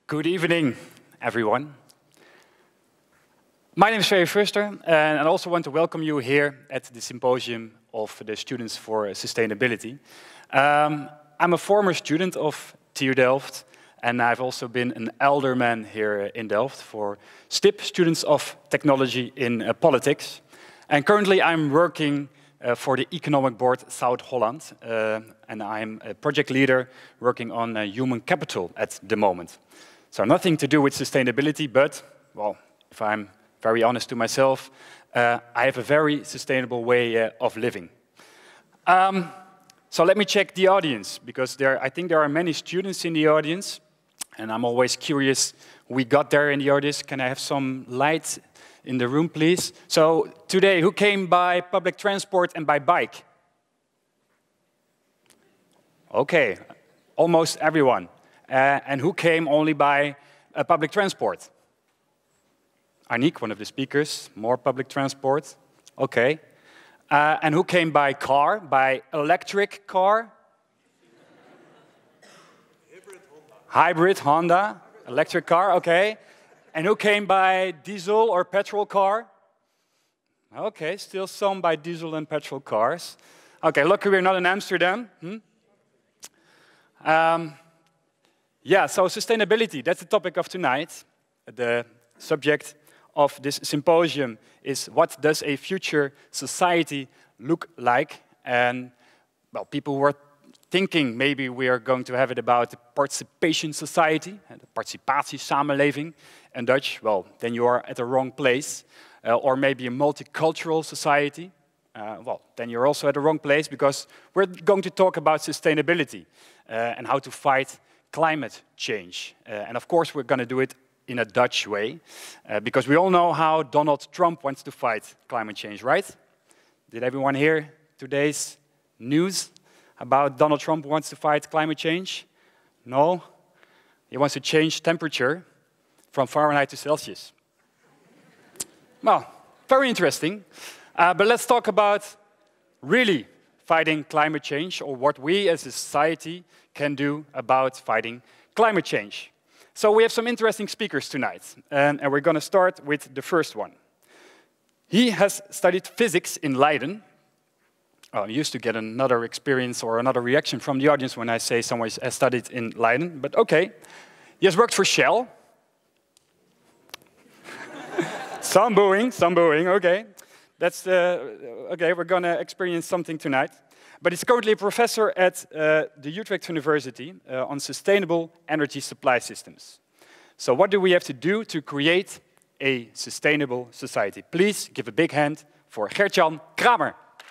Good evening, everyone. My name is Ferry Fuster, and I also want to welcome you here at the Symposium of the Students for Sustainability. I'm a former student of TU Delft, and I've also been an alderman here in Delft for STIP, Students of Technology in Politics. And currently I'm working for the Economic Board South Holland, and I'm a project leader working on human capital at the moment. So nothing to do with sustainability, but, well, if I'm very honest to myself, I have a very sustainable way of living. So let me check the audience, because I think there are many students in the audience, and I'm always curious who we got there in the audience. Can I have some light in the room, please? So today, who came by public transport and by bike? Okay, almost everyone. And who came only by public transport? Aniek, one of the speakers, more public transport. Okay. And who came by car, by electric car? Hybrid Honda, electric car, okay. And who came by diesel or petrol car? Okay, still some by diesel and petrol cars. Okay, lucky we're not in Amsterdam. Yeah, so sustainability, that's the topic of tonight. The subject of this symposium is what does a future society look like? And, well, people were thinking maybe we are going to have it about the participation society, the participatiesamenleving in Dutch. Well, then you are at the wrong place. Or maybe a multicultural society. Well, then you're also at the wrong place, because we're going to talk about sustainability and how to fight climate change. And of course, we're going to do it in a Dutch way, because we all know how Donald Trump wants to fight climate change, right? Did everyone hear today's news about Donald Trump wants to fight climate change? No? He wants to change temperature from Fahrenheit to Celsius. Well, very interesting. But let's talk about really fighting climate change, or what we as a society can do about fighting climate change. So we have some interesting speakers tonight, and we're going to start with the first one. He has studied physics in Leiden. I used to get another experience or another reaction from the audience when I say someone has studied in Leiden, but okay. He has worked for Shell. Some booing, okay. That's okay, we're going to experience something tonight. But he's currently a professor at the Utrecht University on sustainable energy supply systems. So what do we have to do to create a sustainable society? Please give a big hand for Gert-Jan Kramer.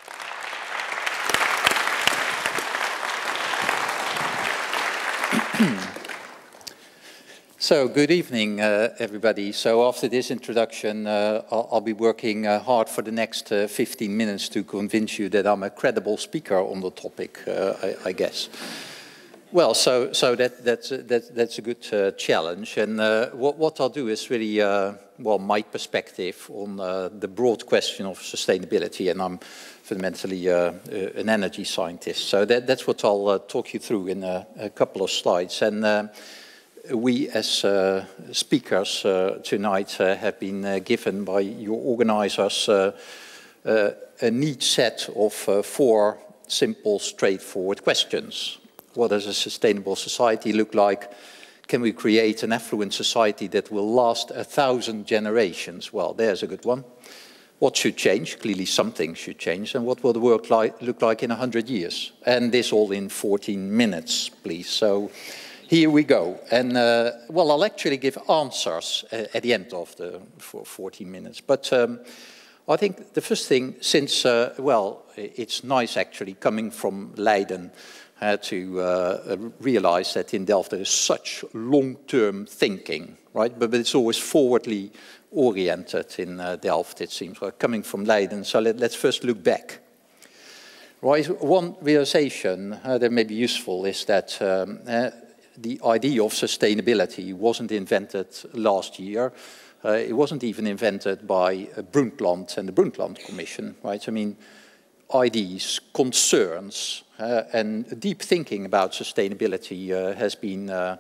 So, good evening, everybody. So, after this introduction, I'll be working hard for the next 15 minutes to convince you that I'm a credible speaker on the topic, I guess. Well, so that's a good challenge. And what I'll do is really, well, my perspective on the broad question of sustainability. And I'm fundamentally an energy scientist. So that's what I'll talk you through in a couple of slides. And we as speakers tonight have been given by your organizers a neat set of 4 simple, straightforward questions. What does a sustainable society look like? Can we create an affluent society that will last 1,000 generations? Well, there's a good one. What should change? Clearly something should change. And what will the world look like in 100 years? And this all in 14 minutes, please. So here we go. And, well, I'll actually give answers at the end of the 14 minutes. But I think the first thing, since, well, it's nice actually coming from Leiden to realize that in Delft there is such long-term thinking, right? But it's always forwardly oriented in Delft, it seems. We're coming from Leiden, so let's first look back. Right, one realization that may be useful is that the idea of sustainability wasn't invented last year. It wasn't even invented by Brundtland and the Brundtland Commission, right? I mean, ideas, concerns, and deep thinking about sustainability has been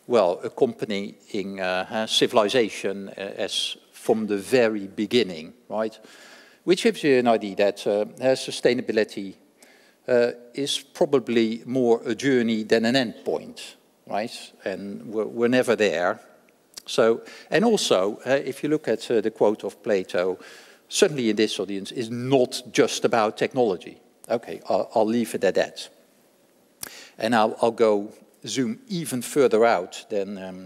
well, accompanying civilization as from the very beginning, right? Which gives you an idea that sustainability is probably more a journey than an end point, right? And we're never there. So, and also, if you look at the quote of Plato, certainly in this audience, is not just about technology. Okay, I'll leave it at that. And I'll go zoom even further out than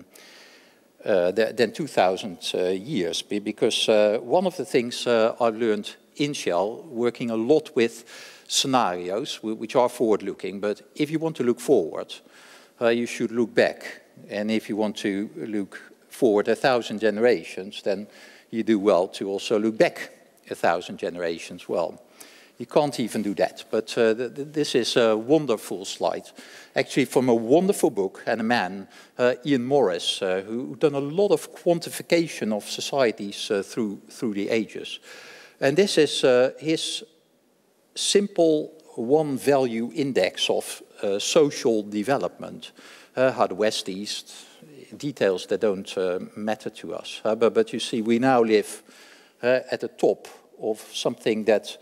2,000 years, because one of the things I learned in Shell, working a lot with scenarios, which are forward-looking, but if you want to look forward, you should look back. And if you want to look forward 1,000 generations, then you do well to also look back 1,000 generations. Well, you can't even do that, but this is a wonderful slide. Actually from a wonderful book, and a man, Ian Morris, who done a lot of quantification of societies through the ages. And this is his simple one-value index of social development, how the West-East, details that don't matter to us. But you see, we now live at the top of something that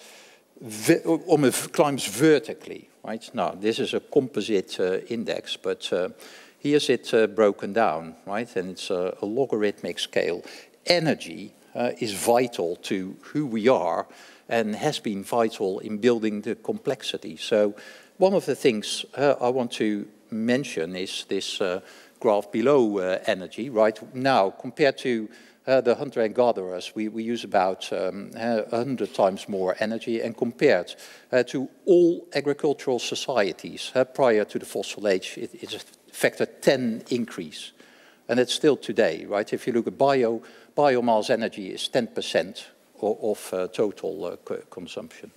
climbs vertically, right? Now, this is a composite index, but here's it broken down, right? And it's a logarithmic scale. Energy is vital to who we are and has been vital in building the complexity. So one of the things I want to mention is this graph below energy, right? Now, compared to the hunter and gatherers, we use about 100 times more energy, and compared to all agricultural societies prior to the fossil age, it's a factor 10 increase. And it's still today, right? If you look at biomass energy is 10% of total consumption.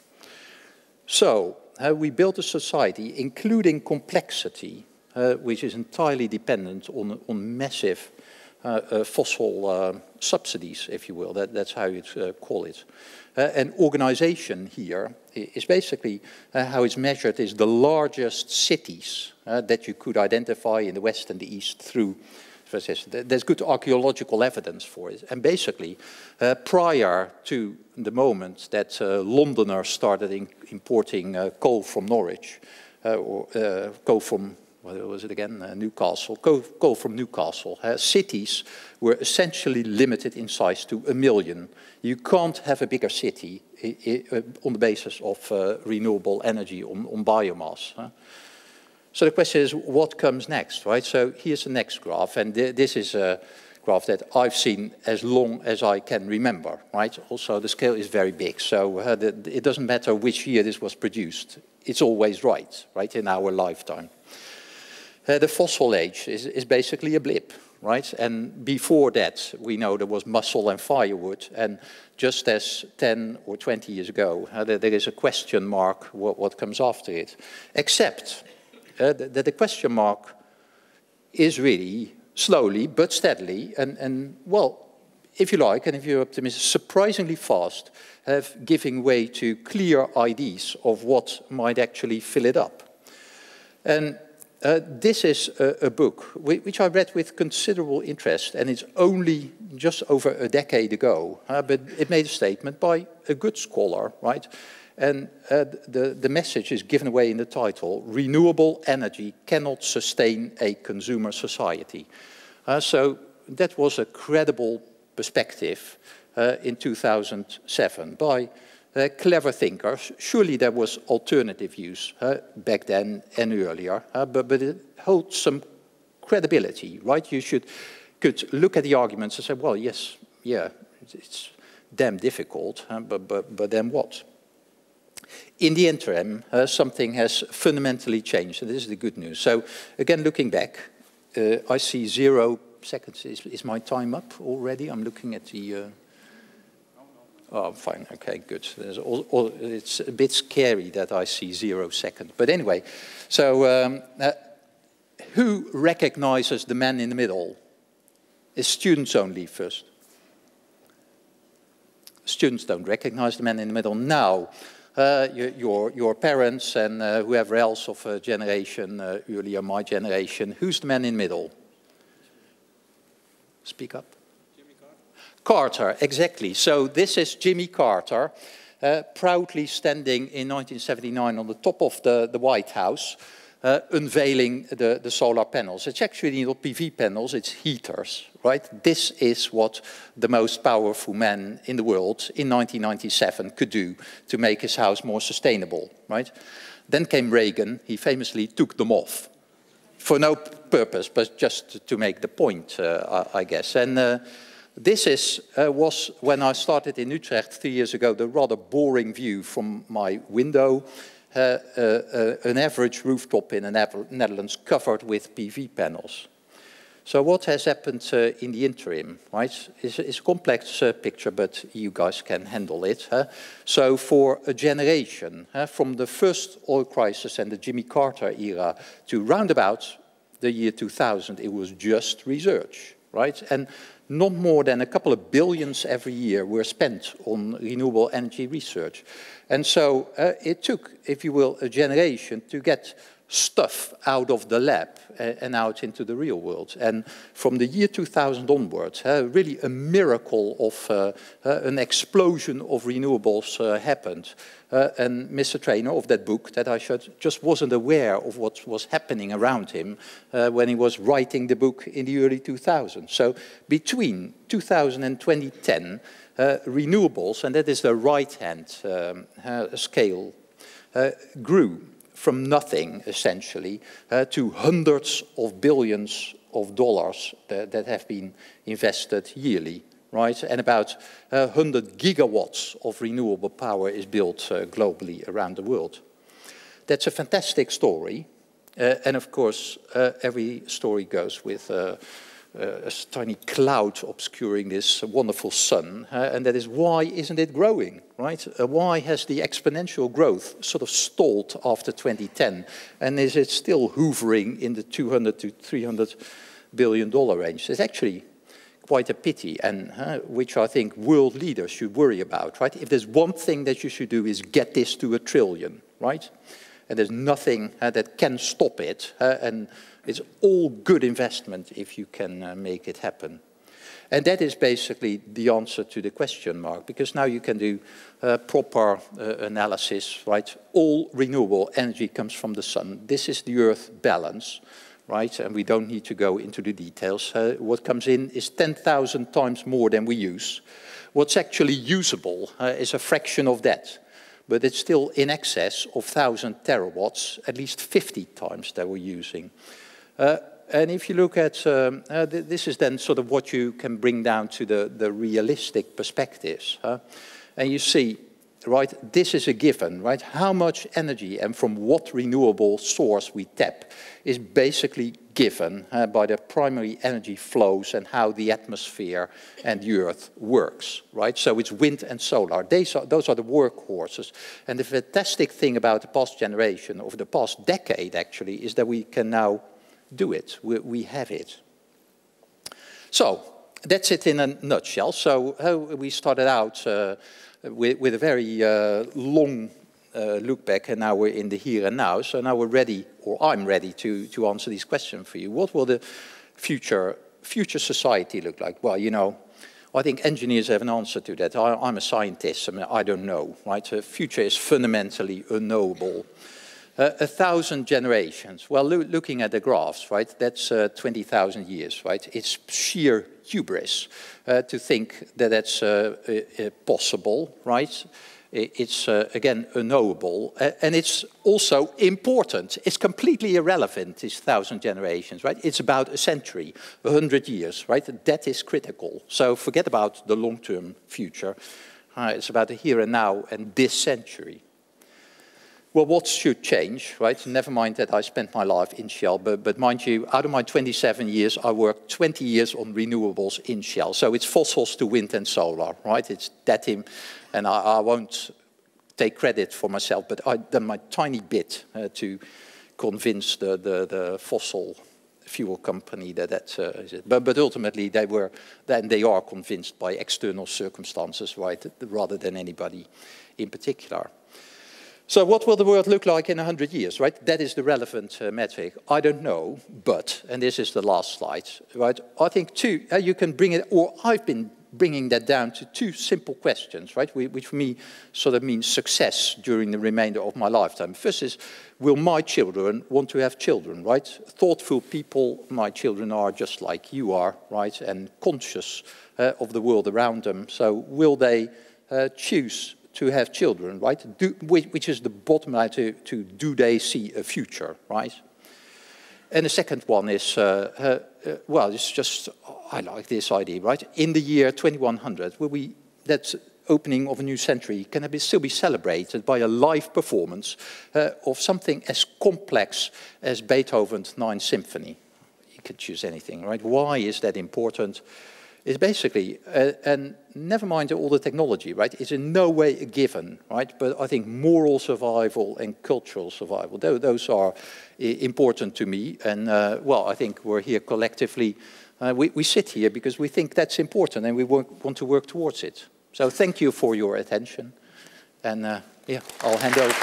So we built a society, including complexity, which is entirely dependent on massive fossil subsidies, if you will. That's how you'd call it. And organization here is basically how it's measured is the largest cities that you could identify in the West and the East through. There's good archaeological evidence for it. And basically, prior to the moment that Londoners started importing coal from Norwich, or coal from, what was it again, Newcastle, coal from Newcastle, cities were essentially limited in size to 1 million. You can't have a bigger city on the basis of renewable energy on biomass. So the question is, what comes next, right? So here's the next graph, and this is a graph that I've seen as long as I can remember, right? Also, the scale is very big, so it doesn't matter which year this was produced. It's always right, in our lifetime. The fossil age is basically a blip, right? And before that, we know there was muscle and firewood, and just as 10 or 20 years ago, there is a question mark what comes after it, except that the question mark is really slowly but steadily, and well, if you like, and if you're optimistic, surprisingly fast, giving way to clear ideas of what might actually fill it up. And this is a book which I read with considerable interest, and it's only just over a decade ago, but it made a statement by a good scholar, right? And the message is given away in the title: renewable energy cannot sustain a consumer society. So that was a credible perspective in 2007 by clever thinkers. Surely there was alternative views back then and earlier, but it holds some credibility, right? You could look at the arguments and say, well, yes, yeah, it's damn difficult, but then what? In the interim, something has fundamentally changed, and this is the good news. So, again, looking back, I see 0 seconds. Is my time up already? I'm looking at the... Oh, fine. Okay, good. It's a bit scary that I see 0 seconds. But anyway, so who recognizes the man in the middle? It's students only first. Students don't recognize the man in the middle. Now, your parents and whoever else of a generation, earlier my generation, who's the man in the middle? Speak up. Jimmy Carter. Carter, exactly. So this is Jimmy Carter, proudly standing in 1979 on the top of the White House, unveiling the solar panels. It's actually not PV panels, it's heaters, right? This is what the most powerful man in the world in 1997 could do to make his house more sustainable, right? Then came Reagan, he famously took them off. For no purpose, but just to make the point, I guess. And this was, when I started in Utrecht 3 years ago, the rather boring view from my window. An average rooftop in the Netherlands covered with PV panels. So what has happened in the interim, right? It's a complex picture, but you guys can handle it. So for a generation, from the first oil crisis and the Jimmy Carter era to roundabout the year 2000, it was just research, right? And not more than a couple of billions every year were spent on renewable energy research. And so it took, if you will, a generation to get stuff out of the lab and out into the real world. And from the year 2000 onwards, really a miracle of an explosion of renewables happened. And Mr. Trainer of that book that I showed just wasn't aware of what was happening around him when he was writing the book in the early 2000s. So between 2000 and 2010, renewables, and that is the right-hand scale, grew from nothing, essentially, to hundreds of billions of dollars that have been invested yearly, right? And about 100 gigawatts of renewable power is built globally around the world. That's a fantastic story. And of course, every story goes with a tiny cloud obscuring this wonderful sun, and that is why isn't it growing, right? Why has the exponential growth sort of stalled after 2010, and is it still hovering in the 200 to 300 billion dollar range? It's actually quite a pity, and which I think world leaders should worry about, right? If there's one thing that you should do is get this to $1 trillion, right? And there's nothing that can stop it, and it's all good investment if you can make it happen. And that is basically the answer to the question mark, because now you can do proper analysis, right? All renewable energy comes from the sun. This is the Earth balance, right? And we don't need to go into the details. What comes in is 10,000 times more than we use. What's actually usable is a fraction of that. But it's still in excess of 1,000 terawatts, at least 50 times that we're using. And if you look at, this is then sort of what you can bring down to the realistic perspectives. And you see, right, this is a given, right? How much energy and from what renewable source we tap is basically given by the primary energy flows and how the atmosphere and the Earth works, right? So it's wind and solar. Those are the workhorses. And the fantastic thing about the past generation, of the past decade actually, is that we can now do it. We have it. So that's it in a nutshell. So we started out with a very long look back, and now we're in the here and now. So now we're ready, or I'm ready to answer these questions for you. What will the future society look like? Well, you know, I think engineers have an answer to that. I'm a scientist. I mean, I don't know, right? The future is fundamentally unknowable. 1,000 generations. Well, looking at the graphs, right, that's 20,000 years, right? It's sheer hubris to think that that's possible, right? It's, again, unknowable. And it's also important. It's completely irrelevant, these 1,000 generations, right? It's about a century, 100 years, right? That is critical. So forget about the long-term future. It's about the here and now and this century. Well, what should change, right? Never mind that I spent my life in Shell, but mind you, out of my 27 years, I worked 20 years on renewables in Shell. So it's fossils to wind and solar, right? It's that and I won't take credit for myself, but I've done my tiny bit to convince the fossil fuel company that's it. But ultimately they are convinced by external circumstances, right, rather than anybody in particular. So what will the world look like in 100 years, right? That is the relevant metric. I don't know, but, and this is the last slide, right? I think you can bring it, or I've been bringing that down to two simple questions, right? Which for me sort of means success during the remainder of my lifetime. First is, will my children want to have children, right? Thoughtful people, my children are just like you are, right? And conscious of the world around them. So will they choose to have children, right? Which is the bottom line to do they see a future, right? And the second one is, well, it's just, I like this idea, right? In the year 2100, that opening of a new century can still be celebrated by a live performance of something as complex as Beethoven's Ninth Symphony. You could choose anything, right? Why is that important? It's basically, and never mind all the technology, right? It's in no way a given, right? But I think moral survival and cultural survival, those are important to me. And well, I think we're here collectively. We sit here because we think that's important and we want to work towards it. So thank you for your attention. And yeah, I'll hand over.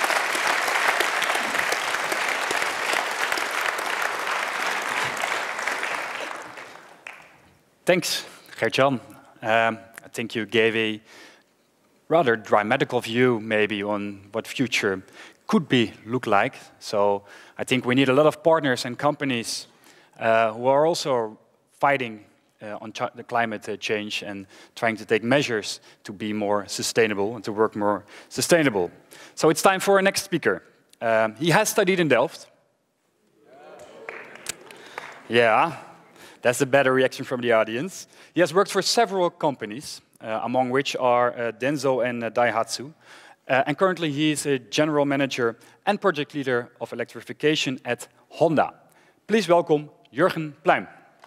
Thanks, Gert-Jan. I think you gave a rather dramatical view, maybe, on what future could look like. So I think we need a lot of partners and companies who are also fighting on the climate change and trying to take measures to be more sustainable and to work more sustainable. So it's time for our next speaker. He has studied in Delft. Yeah. That's a better reaction from the audience. He has worked for several companies, among which are Denso and Daihatsu. And currently he is a general manager and project leader of electrification at Honda. Please welcome Jurgen Pluim.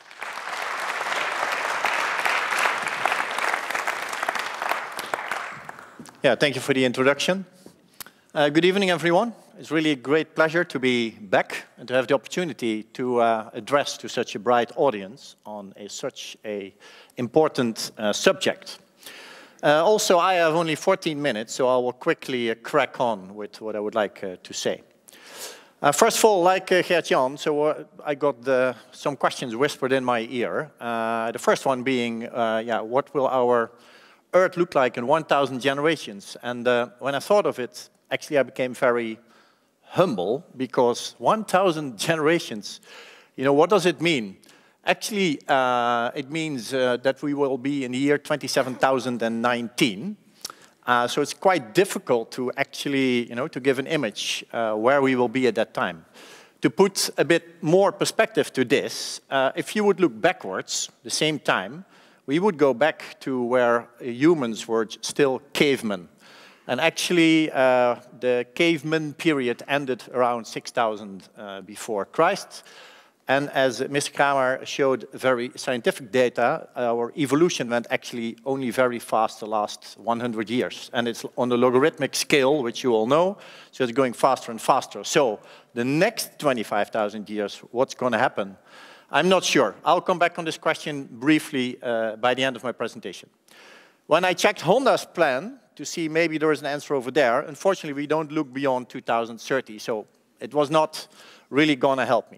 Yeah, thank you for the introduction. Good evening, everyone. It's really a great pleasure to be back and to have the opportunity to address to such a bright audience on such an important subject. Also, I have only 14 minutes, so I will quickly crack on with what I would like to say. First of all, like Gert-Jan, so I got some questions whispered in my ear. The first one being, yeah, what will our Earth look like in 1,000 generations? And when I thought of it, actually I became very humble, because 1,000 generations, you know, what does it mean? Actually, it means that we will be in the year 27,019. So it's quite difficult to actually, you know, to give an image where we will be at that time. To put a bit more perspective to this, if you would look backwards, the same time, we would go back to where humans were still cavemen. And actually, the caveman period ended around 6,000 before Christ. And as Mr. Kramer showed very scientific data, our evolution went actually only very fast the last 100 years. And it's on the logarithmic scale, which you all know, so it's going faster and faster. So the next 25,000 years, what's going to happen? I'm not sure. I'll come back on this question briefly by the end of my presentation. When I checked Honda's plan, to see maybe there is an answer over there. Unfortunately, we don't look beyond 2030, so it was not really going to help me.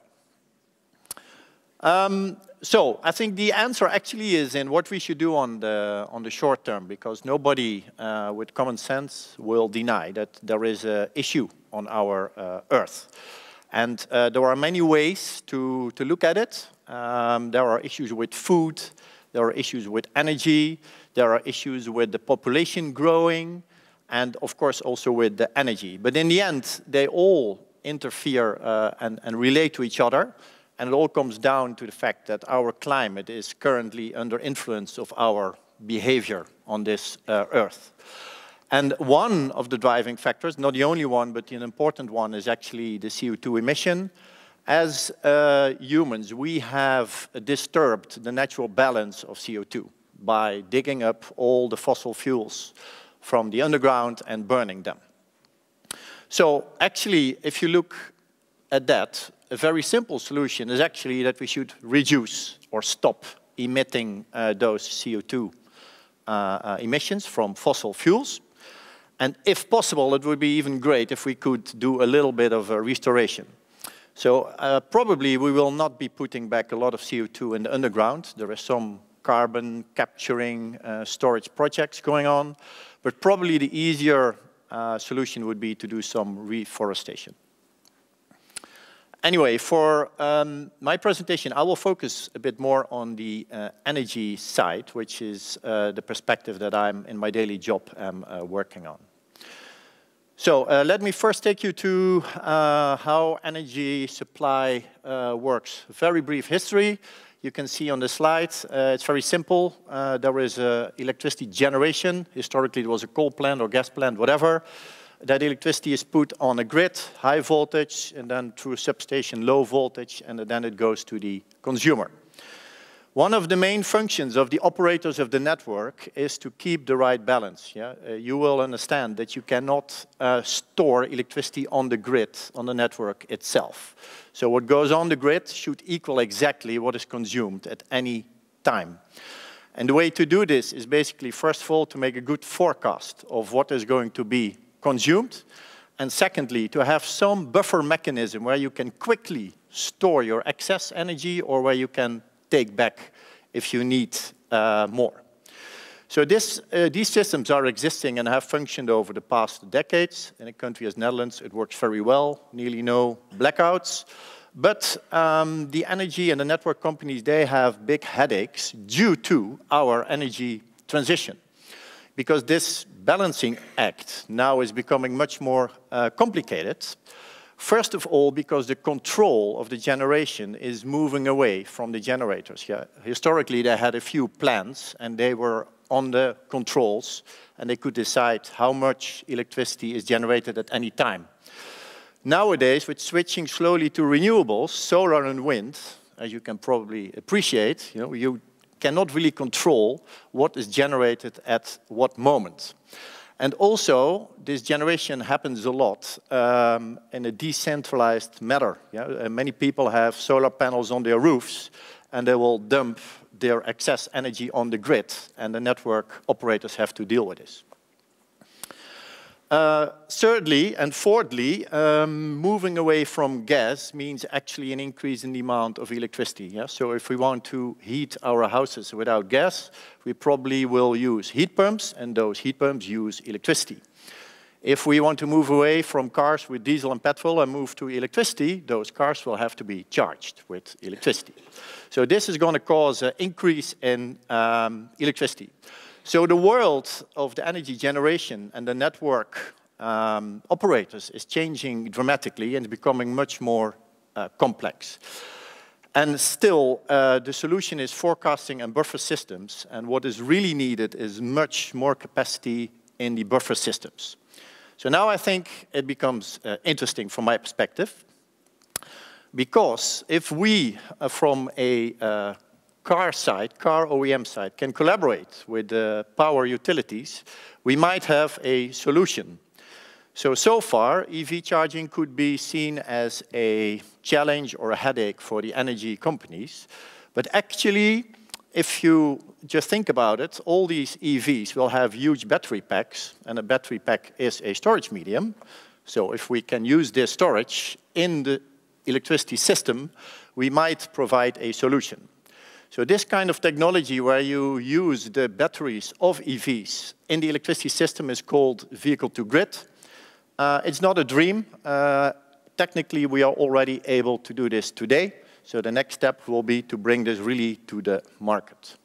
So I think the answer actually is in what we should do on the short term, because nobody with common sense will deny that there is an issue on our Earth. And there are many ways to look at it. There are issues with food, there are issues with energy, there are issues with the population growing, and of course also with the energy. But in the end, they all interfere and relate to each other, and it all comes down to the fact that our climate is currently under influence of our behavior on this Earth. And one of the driving factors, not the only one, but an important one, is actually the CO2 emission. As humans, we have disturbed the natural balance of CO2 by digging up all the fossil fuels from the underground and burning them. So actually, if you look at that, a very simple solution is actually that we should reduce or stop emitting those CO2 emissions from fossil fuels. And if possible, it would be even great if we could do a little bit of a restoration. So probably we will not be putting back a lot of CO2 in the underground. There is some carbon capturing storage projects going on, but probably the easier solution would be to do some reforestation. Anyway, for my presentation, I will focus a bit more on the energy side, which is the perspective that I'm in my daily job working on. So let me first take you to how energy supply works. Very brief history. You can see on the slide, it's very simple. There is electricity generation. Historically, it was a coal plant or gas plant, whatever. That electricity is put on a grid, high voltage, and then through a substation, low voltage, and then it goes to the consumer. One of the main functions of the operators of the network is to keep the right balance. Yeah? You will understand that you cannot store electricity on the grid, on the network itself. So what goes on the grid should equal exactly what is consumed at any time. And the way to do this is basically, first of all, to make a good forecast of what is going to be consumed, and secondly, to have some buffer mechanism where you can quickly store your excess energy or where you can take back if you need more. So these systems are existing and have functioned over the past decades. In a country as Netherlands, it works very well, nearly no blackouts. But the energy and the network companies, they have big headaches due to our energy transition. Because this balancing act now is becoming much more complicated. First of all, because the control of the generation is moving away from the generators. Yeah? Historically, they had a few plants, and they were on the controls, and they could decide how much electricity is generated at any time. Nowadays, with switching slowly to renewables, solar and wind, as you can probably appreciate, you cannot really control what is generated at what moment. And also, this generation happens a lot in a decentralized manner. Yeah? Many people have solar panels on their roofs, and they will dump their excess energy on the grid, and the network operators have to deal with this. Thirdly and fourthly, moving away from gas means actually an increase in the amount of electricity. Yeah? So if we want to heat our houses without gas, we probably will use heat pumps, and those heat pumps use electricity. If we want to move away from cars with diesel and petrol and move to electricity, those cars will have to be charged with electricity. So this is going to cause an increase in electricity. So the world of the energy generation and the network operators is changing dramatically and becoming much more complex. And still, the solution is forecasting and buffer systems, and what is really needed is much more capacity in the buffer systems. So now I think it becomes interesting from my perspective, because if we, from a car OEM side, can collaborate with the power utilities, we might have a solution. So far, EV charging could be seen as a challenge or a headache for the energy companies. But actually, if you just think about it, all these EVs will have huge battery packs, and a battery pack is a storage medium. So if we can use this storage in the electricity system, we might provide a solution. So this kind of technology where you use the batteries of EVs in the electricity system is called vehicle-to-grid. It's not a dream. Technically, we are already able to do this today. So the next step will be to bring this really to the market.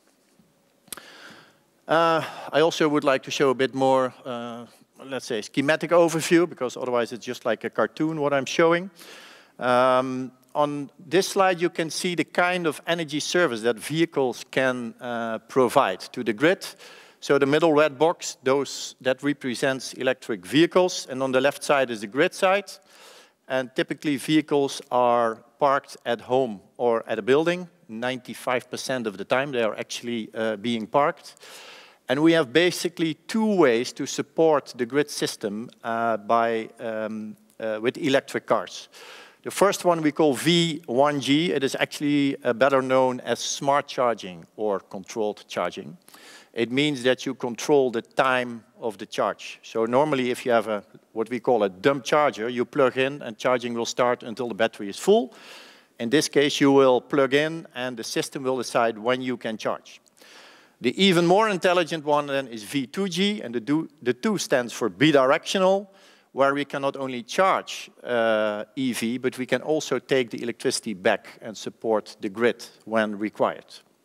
I also would like to show a bit more, let's say, schematic overview, because otherwise it's just like a cartoon what I'm showing. On this slide, you can see the kind of energy service that vehicles can provide to the grid. So the middle red box, that represents electric vehicles, and on the left side is the grid side. And typically, vehicles are parked at home or at a building. 95% of the time, they are actually being parked. And we have basically two ways to support the grid system with electric cars. The first one we call V1G. It is actually better known as smart charging or controlled charging. It means that you control the time of the charge. So normally if you have what we call a dumb charger, you plug in and charging will start until the battery is full. In this case, you will plug in and the system will decide when you can charge. The even more intelligent one then is V2G, and the 2 stands for bidirectional, where we can not only charge EV, but we can also take the electricity back and support the grid when required.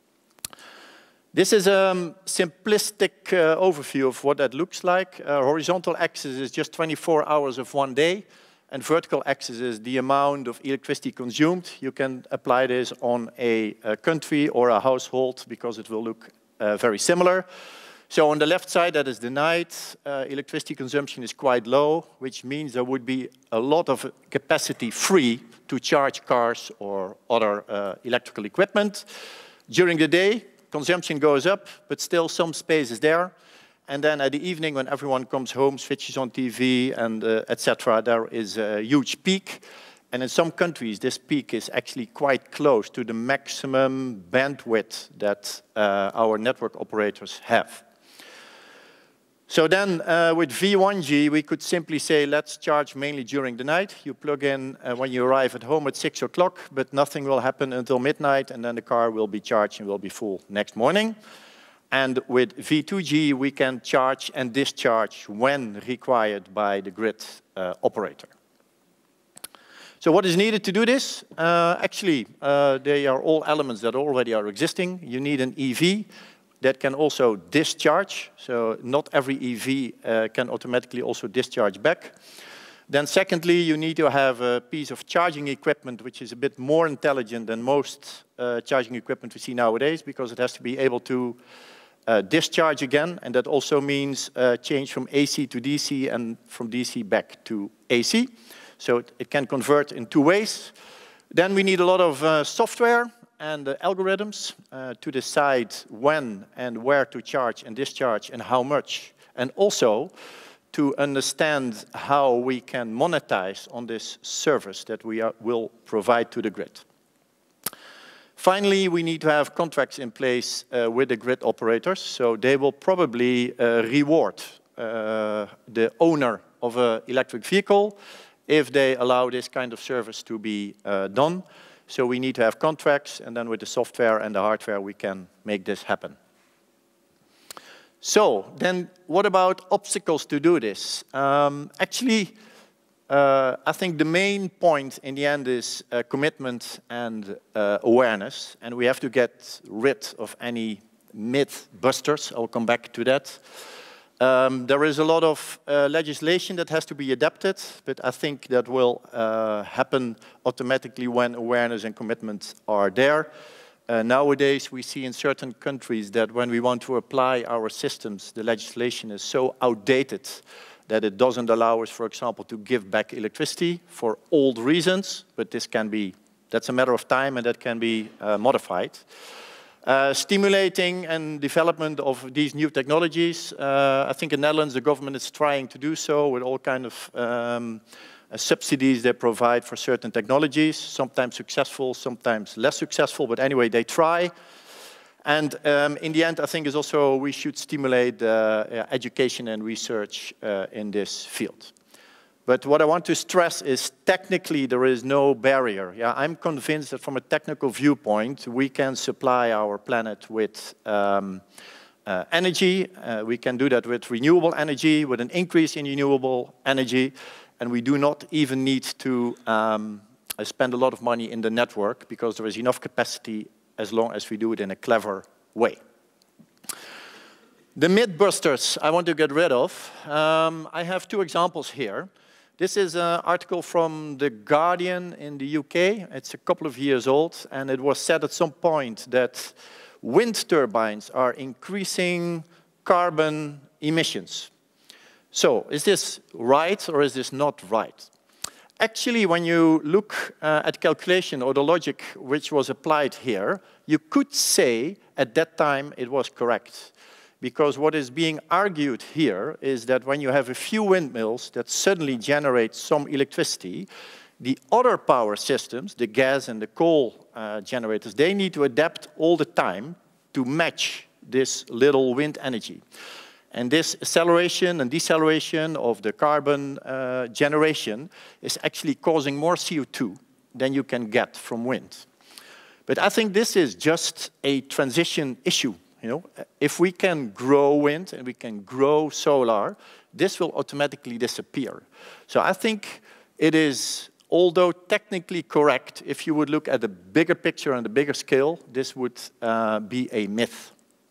This is a simplistic overview of what that looks like. Horizontal axis is just 24 hours of one day, and vertical axis is the amount of electricity consumed. You can apply this on a country or a household because it will look very similar. So on the left side, that is the night. Electricity consumption is quite low, which means there would be a lot of capacity free to charge cars or other electrical equipment. During the day, consumption goes up, but still some space is there. And then at the evening, when everyone comes home, switches on TV, and etc., there is a huge peak. And in some countries, this peak is actually quite close to the maximum bandwidth that our network operators have. So then with V1G, we could simply say, let's charge mainly during the night. You plug in when you arrive at home at 6 o'clock, but nothing will happen until midnight, and then the car will be charged and will be full next morning. And with V2G, we can charge and discharge when required by the grid operator. So what is needed to do this? Actually, they are all elements that already are existing. You need an EV that can also discharge. So not every EV can automatically also discharge back. Then secondly, you need to have a piece of charging equipment which is a bit more intelligent than most charging equipment we see nowadays, because it has to be able to discharge again, and that also means change from AC to DC and from DC back to AC. So it can convert in 2 ways. Then we need a lot of software and algorithms to decide when and where to charge and discharge and how much, and also to understand how we can monetize on this service that we will provide to the grid. Finally, we need to have contracts in place with the grid operators, so they will probably reward the owner of an electric vehicle if they allow this kind of service to be done. So we need to have contracts, and then with the software and the hardware, we can make this happen. So then what about obstacles to do this? Actually, I think the main point in the end is commitment and awareness, and we have to get rid of any myth busters. I'll come back to that. There is a lot of legislation that has to be adapted, but I think that will happen automatically when awareness and commitment are there. Nowadays, we see in certain countries that when we want to apply our systems, the legislation is so outdated that it doesn't allow us, for example, to give back electricity for old reasons, but this can be, that's a matter of time, and that can be modified. Stimulating and development of these new technologies. I think in the Netherlands, the government is trying to do so with all kinds of subsidies they provide for certain technologies, sometimes successful, sometimes less successful, but anyway, they try. And in the end, I think is also we should stimulate education and research in this field. But what I want to stress is technically there is no barrier. Yeah, I'm convinced that from a technical viewpoint, we can supply our planet with energy. We can do that with renewable energy, with an increase in renewable energy. And we do not even need to spend a lot of money in the network, because there is enough capacity as long as we do it in a clever way. The mythbusters I want to get rid of. I have 2 examples here. This is an article from The Guardian in the UK. It's a couple of years old, and it was said at some point that wind turbines are increasing carbon emissions. So, is this right or is this not right? Actually, when you look at calculation or the logic which was applied here, you could say at that time it was correct. Because what is being argued here is that when you have a few windmills that suddenly generate some electricity, The other power systems, the gas and the coal generators, they need to adapt all the time to match this little wind energy. And this acceleration and deceleration of the carbon generation is actually causing more CO2 than you can get from wind. But I think this is just a transition issue. You know, if we can grow wind and we can grow solar, this will automatically disappear. So I think it is, although technically correct, if you would look at the bigger picture and the bigger scale, this would be a myth.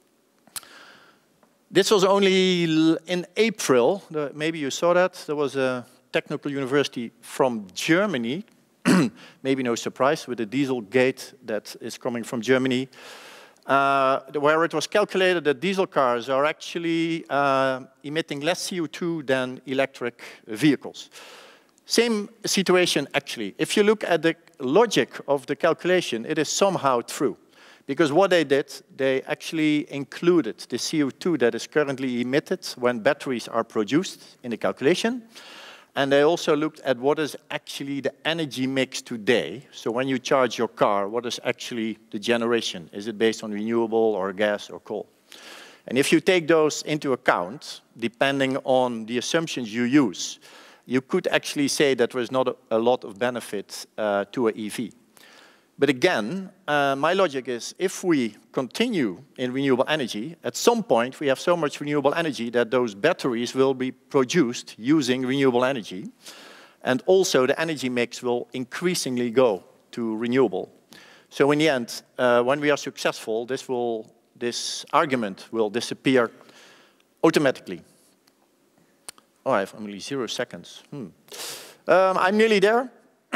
This was only in April, maybe you saw that, there was a technical university from Germany, maybe no surprise with the Dieselgate that is coming from Germany, where it was calculated that diesel cars are actually emitting less CO2 than electric vehicles. Same situation actually. If you look at the logic of the calculation, it is somehow true. Because what they did, they actually included the CO2 that is currently emitted when batteries are produced in the calculation. And they also looked at what is actually the energy mix today. So when you charge your car, what is actually the generation? Is it based on renewable or gas or coal? And if you take those into account, depending on the assumptions you use, you could actually say that there is not a lot of benefit to an EV. But again, my logic is if we continue in renewable energy, at some point we have so much renewable energy that those batteries will be produced using renewable energy. And also the energy mix will increasingly go to renewable. So in the end, when we are successful, this argument will disappear automatically. Oh, I have only 0 seconds. I'm nearly there.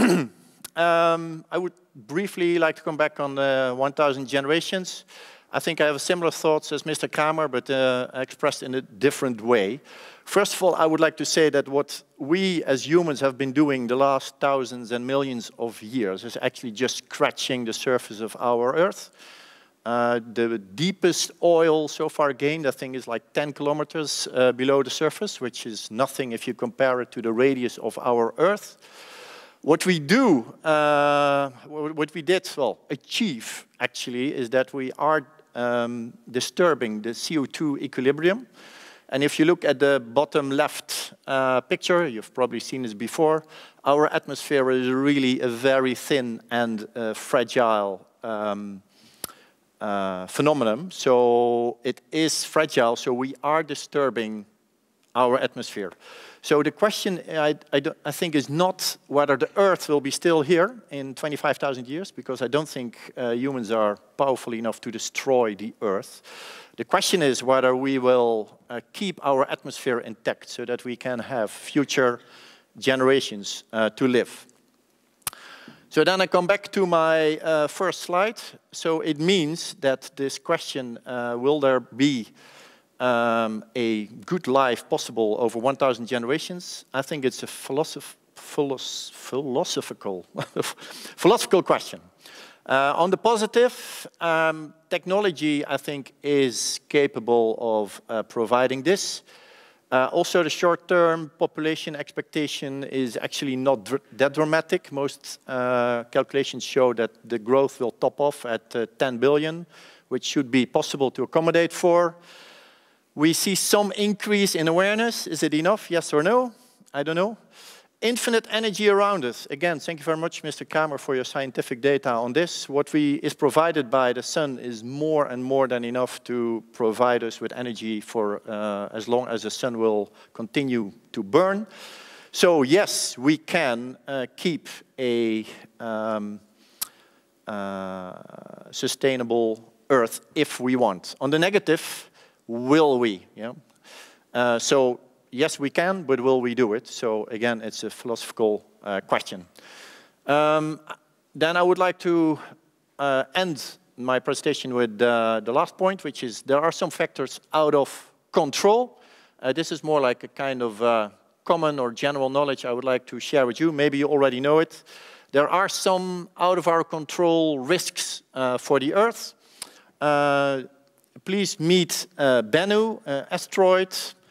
I would briefly like to come back on the 1,000 generations. I think I have similar thoughts as Mr. Kramer, but expressed in a different way. First of all, I would like to say that what we as humans have been doing the last thousands and millions of years is actually just scratching the surface of our Earth. The deepest oil so far gained, I think, is like 10 kilometers below the surface, which is nothing if you compare it to the radius of our Earth. What we do, what we did, well, achieve actually, is that we are disturbing the CO2 equilibrium. And if you look at the bottom left picture, you've probably seen this before, our atmosphere is really a very thin and fragile phenomenon. So it is fragile, so we are disturbing our atmosphere. So the question, I think, is not whether the Earth will be still here in 25,000 years, because I don't think humans are powerful enough to destroy the Earth. The question is whether we will keep our atmosphere intact so that we can have future generations to live. So then I come back to my first slide. So it means that this question, will there be a good life possible over 1,000 generations? I think it's a philosophical question. On the positive, technology, I think, is capable of providing this. Also, the short-term population expectation is actually not that dramatic. Most calculations show that the growth will top off at 10 billion, which should be possible to accommodate for. We see some increase in awareness. Is it enough? Yes or no? I don't know. Infinite energy around us. Again, thank you very much, Mr. Kramer, for your scientific data on this. What is provided by the sun is more and more than enough to provide us with energy for as long as the sun will continue to burn. So yes, we can keep a sustainable Earth if we want. On the negative, will we? Yeah. So yes, we can, but will we do it? So again, it's a philosophical question. Then I would like to end my presentation with the last point, which is there are some factors out of control. This is more like a kind of common or general knowledge I would like to share with you. Maybe you already know it. There are some out of our control risks for the Earth. Please meet Bennu, asteroid.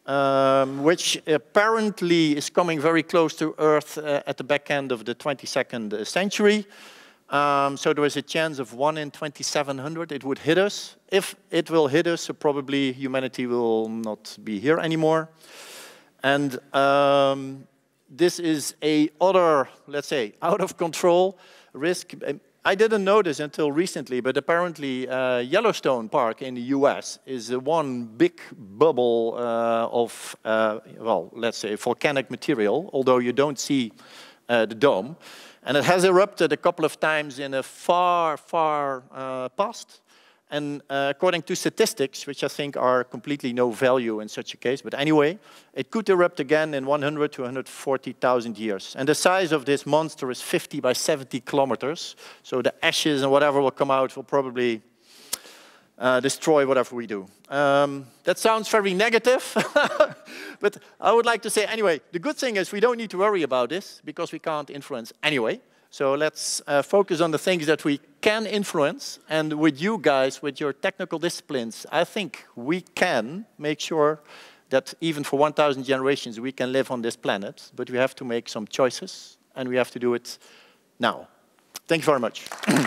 which apparently is coming very close to Earth at the back end of the 22nd century. So there is a chance of 1 in 2,700 it would hit us. If it will hit us, so probably humanity will not be here anymore. And this is a other, let's say, out of control risk. I didn't notice until recently, but apparently Yellowstone Park in the US is one big bubble of, well, let's say volcanic material, although you don't see the dome. And it has erupted a couple of times in a far, far past. And according to statistics, which I think are completely no value in such a case, but anyway, it could erupt again in 100 to 140,000 years. And the size of this monster is 50 by 70 kilometers. So the ashes and whatever will come out will probably destroy whatever we do. That sounds very negative, but I would like to say anyway, the good thing is we don't need to worry about this because we can't influence anyway. So let's focus on the things that we can influence. And with you guys, with your technical disciplines, I think we can make sure that even for 1,000 generations, we can live on this planet. But we have to make some choices, and we have to do it now. Thank you very much.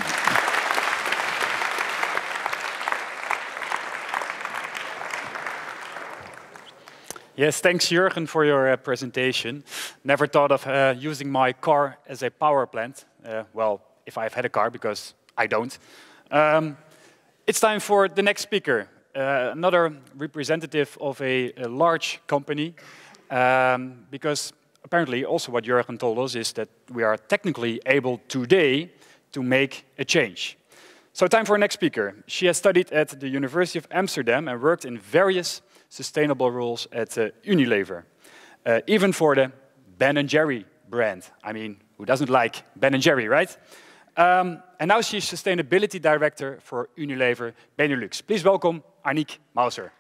Yes, thanks Jurgen for your presentation. Never thought of using my car as a power plant. Well, if I've had a car, because I don't. It's time for the next speaker, another representative of a large company, because apparently also what Jurgen told us is that we are technically able today to make a change. So time for our next speaker. She has studied at the University of Amsterdam and worked in various sustainable roles at Unilever, even for the Ben & Jerry brand. I mean, who doesn't like Ben & Jerry, right? And now she's Sustainability Director for Unilever Benelux. Please welcome Aniek Mauser.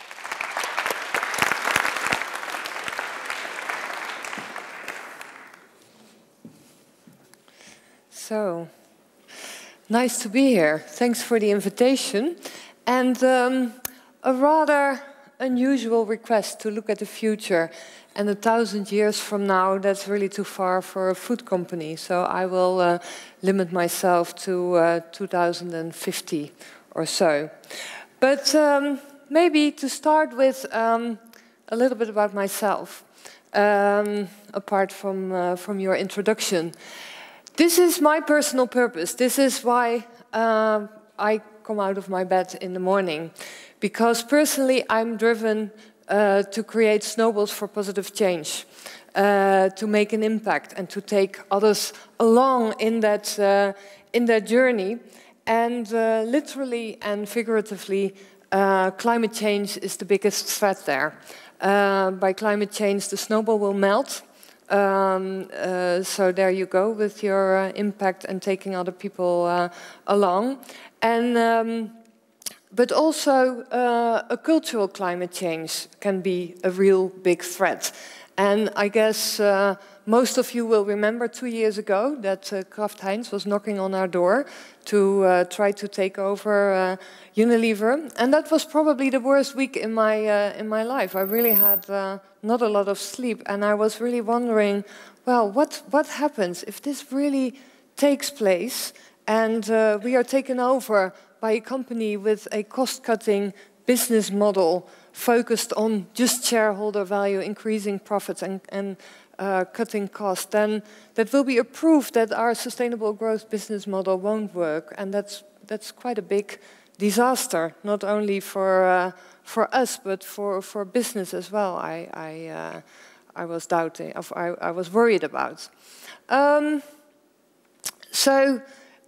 So, nice to be here. Thanks for the invitation. And a rather unusual request to look at the future. And 1,000 years from now, that's really too far for a food company. So I will limit myself to 2050 or so. But maybe to start with a little bit about myself, apart from your introduction. This is my personal purpose. This is why I come out of my bed in the morning. Because personally, I'm driven to create snowballs for positive change, to make an impact and to take others along in that journey. And literally and figuratively, climate change is the biggest threat there. By climate change, the snowball will melt. So there you go with your impact and taking other people along. And but also, a cultural climate change can be a real big threat. And I guess most of you will remember 2 years ago that Kraft Heinz was knocking on our door to try to take over Unilever. And that was probably the worst week in my life. I really had not a lot of sleep. And I was really wondering, well, what happens if this really takes place and we are taken over by a company with a cost-cutting business model focused on just shareholder value, increasing profits and cutting costs, then that will be a proof that our sustainable growth business model won't work. And that's quite a big disaster, not only for us, but for business as well. I was doubting, I was worried about. So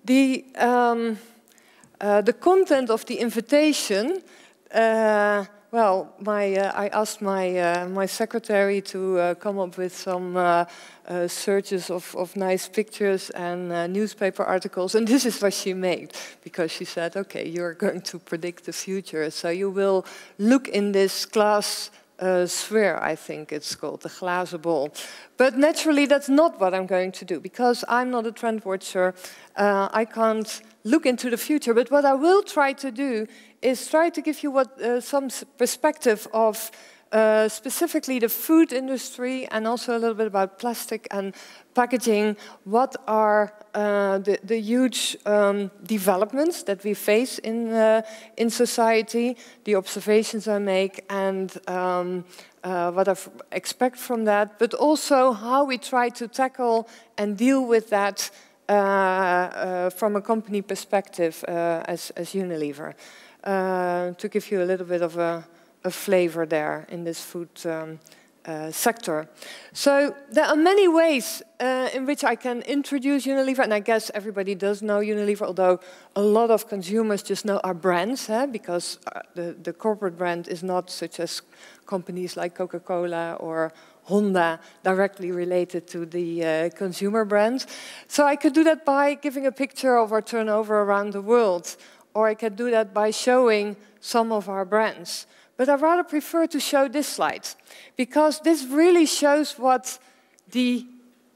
the content of the invitation, well, I asked my secretary to come up with some searches of nice pictures and newspaper articles, and this is what she made, because she said, okay, you're going to predict the future, so you will look in this glass sphere, I think it's called, the glazen ball. But naturally, that's not what I'm going to do, because I'm not a trend watcher. I can't look into the future, but what I will try to do is try to give you some perspective of specifically the food industry and also a little bit about plastic and packaging. What are the huge developments that we face in society, the observations I make, and what I expect from that, but also how we try to tackle and deal with that from a company perspective as Unilever, to give you a little bit of a flavor there in this food sector. So there are many ways in which I can introduce Unilever, and I guess everybody does know Unilever, although a lot of consumers just know our brands, because the corporate brand is not such as companies like Coca-Cola or Honda directly related to the consumer brand. So I could do that by giving a picture of our turnover around the world, or I could do that by showing some of our brands. But I rather prefer to show this slide, because this really shows what the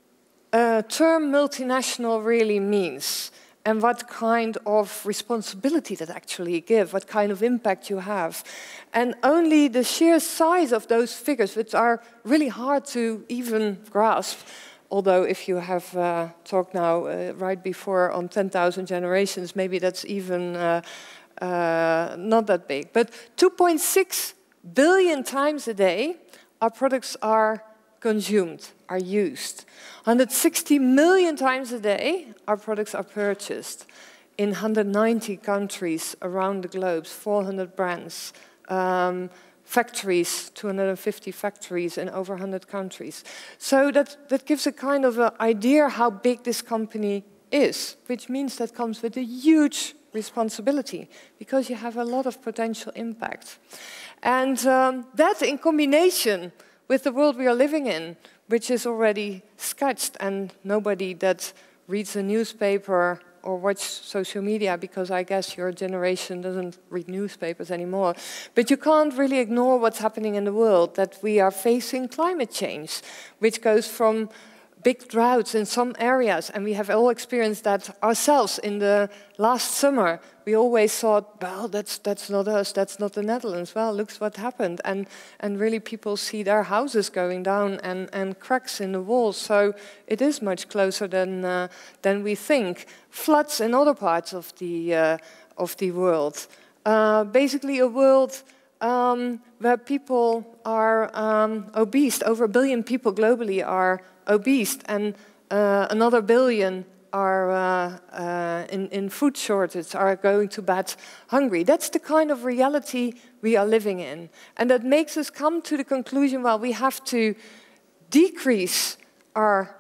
term multinational really means, and what kind of responsibility that actually gives, what kind of impact you have. And only the sheer size of those figures, which are really hard to even grasp, although if you have talked now right before on 10,000 generations, maybe that's even not that big. But 2.6 billion times a day, our products are consumed, are used. 160 million times a day, our products are purchased in 190 countries around the globe, 400 brands, factories, 250 factories in over 100 countries. So that gives a kind of an idea how big this company is, which means that comes with a huge responsibility, because you have a lot of potential impact. And that in combination with the world we are living in, which is already sketched, and nobody that reads a newspaper or watch social media, because I guess your generation doesn't read newspapers anymore, but you can't really ignore what's happening in the world, that we are facing climate change, which goes from big droughts in some areas, and we have all experienced that ourselves. In the last summer, we always thought, well, that's not us, that's not the Netherlands. Well, look what happened, and really people see their houses going down and cracks in the walls. So it is much closer than we think. Floods in other parts of the world. Basically, a world where people are obese. Over 1 billion people globally are obese, and another 1 billion are in food shortage, are going to bed hungry. That's the kind of reality we are living in. And that makes us come to the conclusion, well, we have to decrease our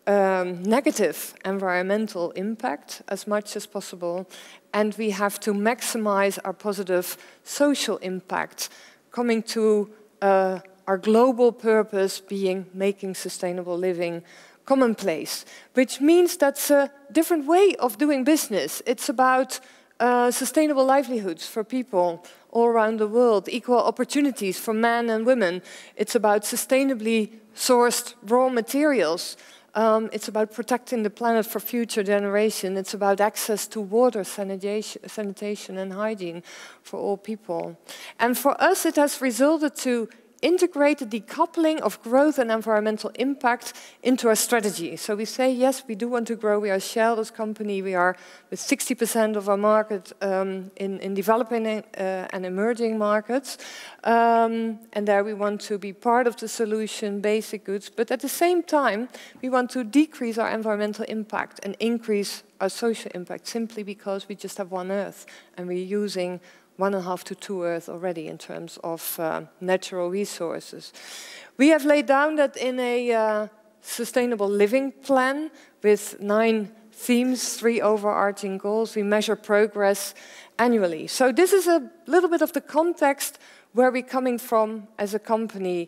negative environmental impact as much as possible, and we have to maximize our positive social impact, coming to our global purpose being making sustainable living commonplace, which means that's a different way of doing business. It's about sustainable livelihoods for people all around the world, equal opportunities for men and women. It's about sustainably sourced raw materials. It's about protecting the planet for future generations. It's about access to water, sanitation and hygiene for all people. And for us, it has resulted to integrate the decoupling of growth and environmental impact into our strategy. So we say, yes, we do want to grow. We are a shareholders company. We are with 60% of our market in developing and emerging markets. And there we want to be part of the solution, basic goods. But at the same time, we want to decrease our environmental impact and increase our social impact, simply because we just have one Earth and we're using 1.5 to 2 Earth already in terms of natural resources. We have laid down that in a sustainable living plan with 9 themes, 3 overarching goals. We measure progress annually. So this is a little bit of the context where we're coming from as a company,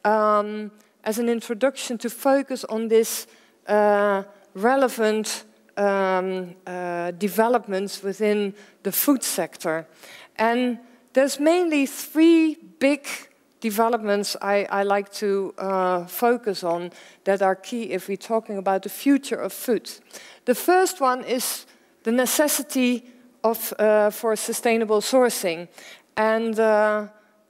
as an introduction to focus on this relevant developments within the food sector. And there's mainly 3 big developments I like to focus on that are key if we're talking about the future of food. The first one is the necessity of, for sustainable sourcing. And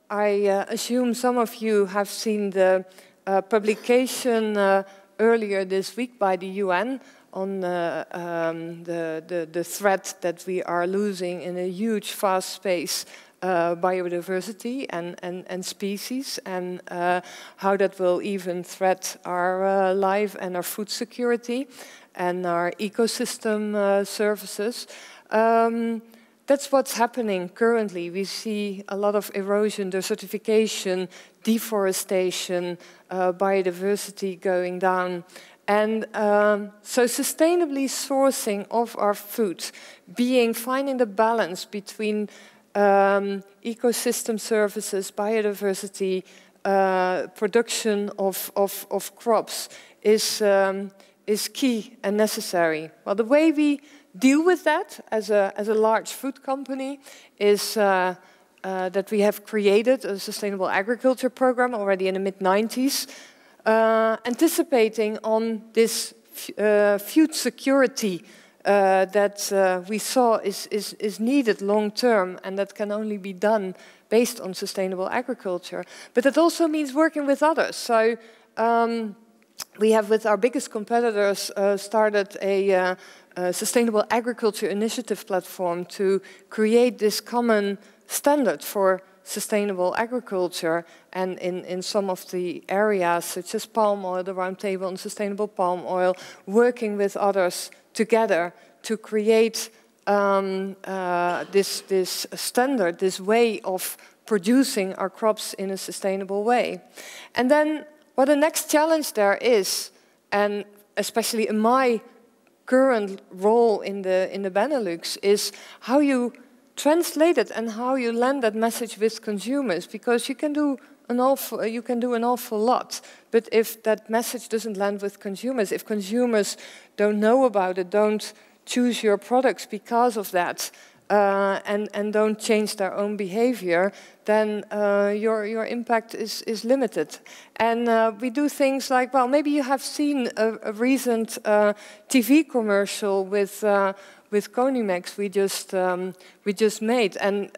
I assume some of you have seen the publication earlier this week by the UN on the threat that we are losing in a huge, fast space biodiversity and species, and how that will even threat our life and our food security and our ecosystem services. That's what's happening currently. We see a lot of erosion, desertification, deforestation, biodiversity going down. And so sustainably sourcing of our food, finding the balance between ecosystem services, biodiversity, production of crops is key and necessary. Well, the way we deal with that as a large food company is that we have created a sustainable agriculture program already in the mid-90s, anticipating on this food security that we saw is needed long term, and that can only be done based on sustainable agriculture. But it also means working with others. So we have, with our biggest competitors, started a sustainable agriculture initiative platform to create this common standard for sustainable agriculture, and in some of the areas such as palm oil, the Roundtable on Sustainable Palm Oil, working with others together to create this standard, this way of producing our crops in a sustainable way. And then what the next challenge there is, and especially in my current role in the Benelux, is how you translate it and how you land that message with consumers, because you can do an awful lot, but if that message doesn't land with consumers, if consumers don't know about it, don't choose your products because of that, and don't change their own behavior, then your impact is limited. And we do things like, well, maybe you have seen a recent TV commercial with Conimex we just made, and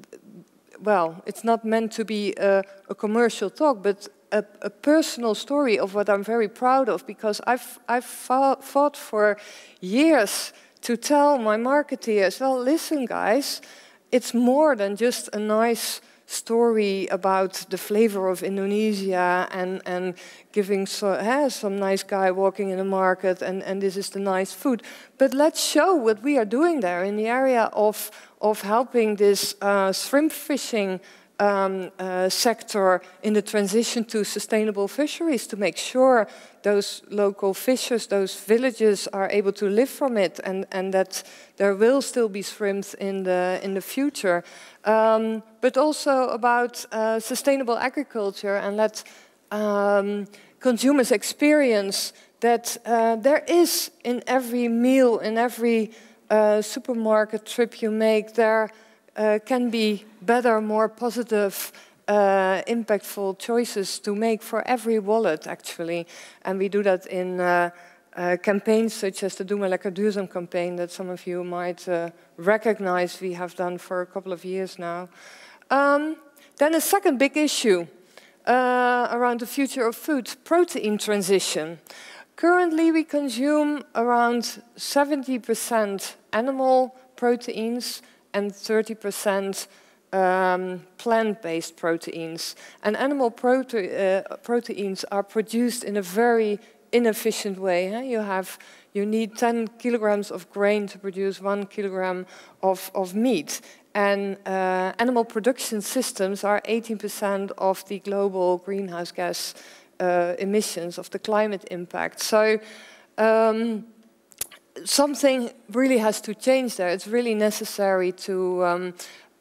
well, it's not meant to be a commercial talk, but a personal story of what I'm very proud of, because I've fought for years to tell my marketeers, well, listen, guys, it's more than just a nice story about the flavor of Indonesia and giving some nice guy walking in the market and this is the nice food. But let's show what we are doing there in the area of helping this shrimp fishing sector in the transition to sustainable fisheries, to make sure those local fishers, those villages are able to live from it, and that there will still be shrimps in the future. But also about sustainable agriculture, and let consumers experience that there is, in every meal, in every supermarket trip you make, there can be better, more positive, impactful choices to make for every wallet, actually. And we do that in campaigns such as the Doe maar lekker duurzaam campaign that some of you might recognize we have done for a couple of years now. Then a second big issue around the future of food, protein transition. Currently we consume around 70% animal proteins and 30% plant-based proteins. And animal proteins are produced in a very inefficient way. You need 10 kilograms of grain to produce 1 kilogram of meat. And animal production systems are 18% of the global greenhouse gas emissions, of the climate impact. So something really has to change there. It's really necessary to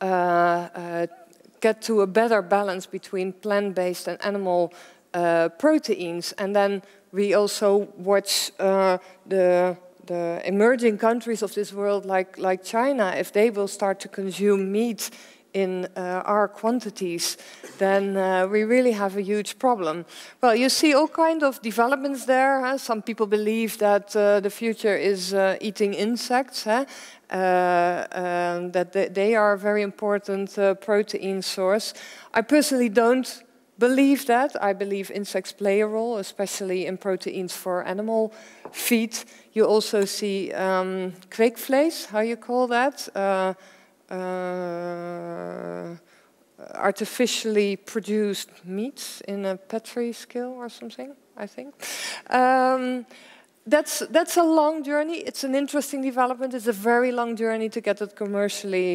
get to a better balance between plant-based and animal proteins. And then we also watch the emerging countries of this world, like China, if they will start to consume meat in our quantities, then we really have a huge problem. Well, you see all kinds of developments there. Huh? Some people believe that the future is eating insects, huh? That they are a very important protein source. I personally don't believe that. I believe insects play a role, especially in proteins for animal feed. You also see kweekvlees, how you call that? Artificially produced meats in a Petri skill or something, I think. That's a long journey. It's an interesting development. It's a very long journey to get it commercially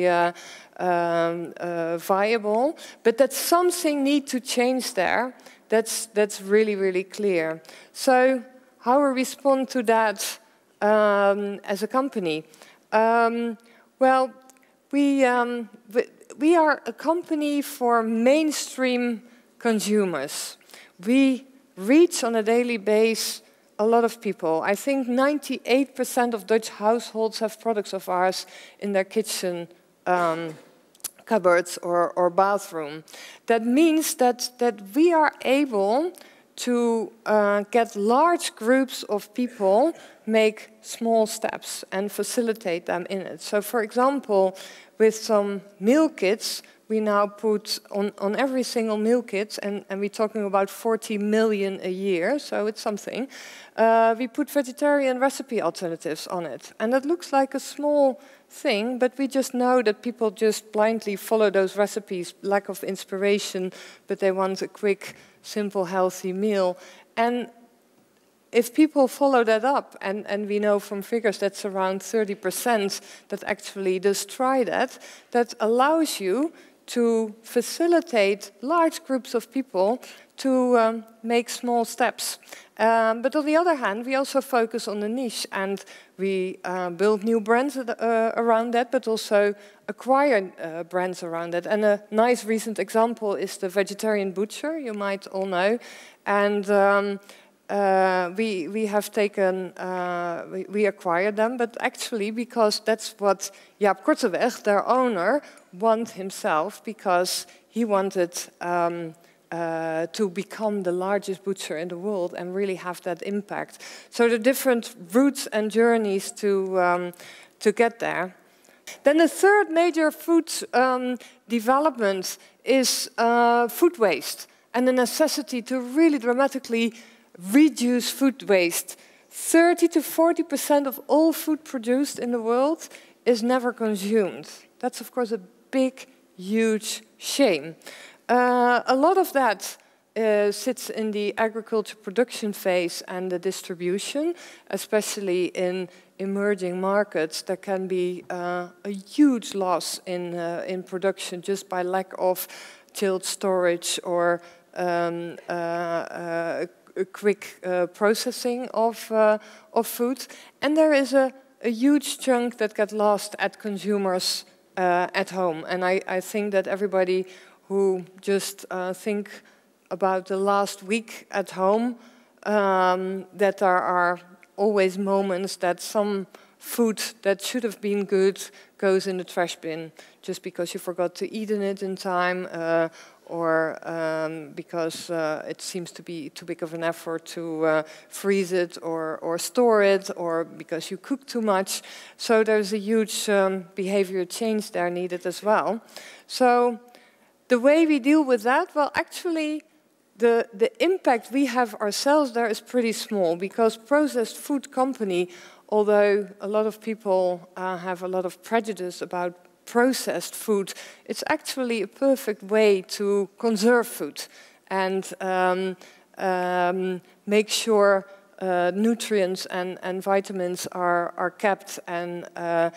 viable. But that something needs to change there. That's really, really clear. So how we respond to that as a company? Well, we are a company for mainstream consumers. We reach on a daily basis a lot of people. I think 98% of Dutch households have products of ours in their kitchen cupboards or bathroom. That means that we are able to get large groups of people make small steps and facilitate them in it. So for example, with some meal kits, we now put on every single meal kit, and we're talking about 40 million a year, so it's something, we put vegetarian recipe alternatives on it. And that looks like a small thing, but we just know that people just blindly follow those recipes, lack of inspiration, but they want a quick, simple, healthy meal. And if people follow that up, and we know from figures that's around 30% that actually does try that, that allows you to facilitate large groups of people to make small steps. But on the other hand, we also focus on the niche, and we build new brands around that, but also acquire brands around that. And a nice recent example is the Vegetarian Butcher, you might all know. And we have taken, we acquired them, but actually because that's what Jaap Korteweg, their owner, wanted himself, because he wanted to become the largest butcher in the world and really have that impact. So the different routes and journeys to get there. Then the third major food development is food waste and the necessity to really dramatically reduce food waste. 30 to 40% of all food produced in the world is never consumed. That's of course a big, huge shame. A lot of that sits in the agriculture production phase and the distribution, especially in emerging markets. There can be a huge loss in production just by lack of chilled storage or quick processing of food. And there is a huge chunk that gets lost at consumers at home. And I think that everybody who just think about the last week at home, that there are always moments that some food that should have been good goes in the trash bin just because you forgot to eat it in time, or because it seems to be too big of an effort to freeze it or store it, or because you cook too much. So there's a huge behavior change there needed as well. So the way we deal with that, well, actually, the impact we have ourselves there is pretty small, because processed food company, although a lot of people have a lot of prejudice about processed food, it's actually a perfect way to conserve food and make sure nutrients and vitamins are kept, and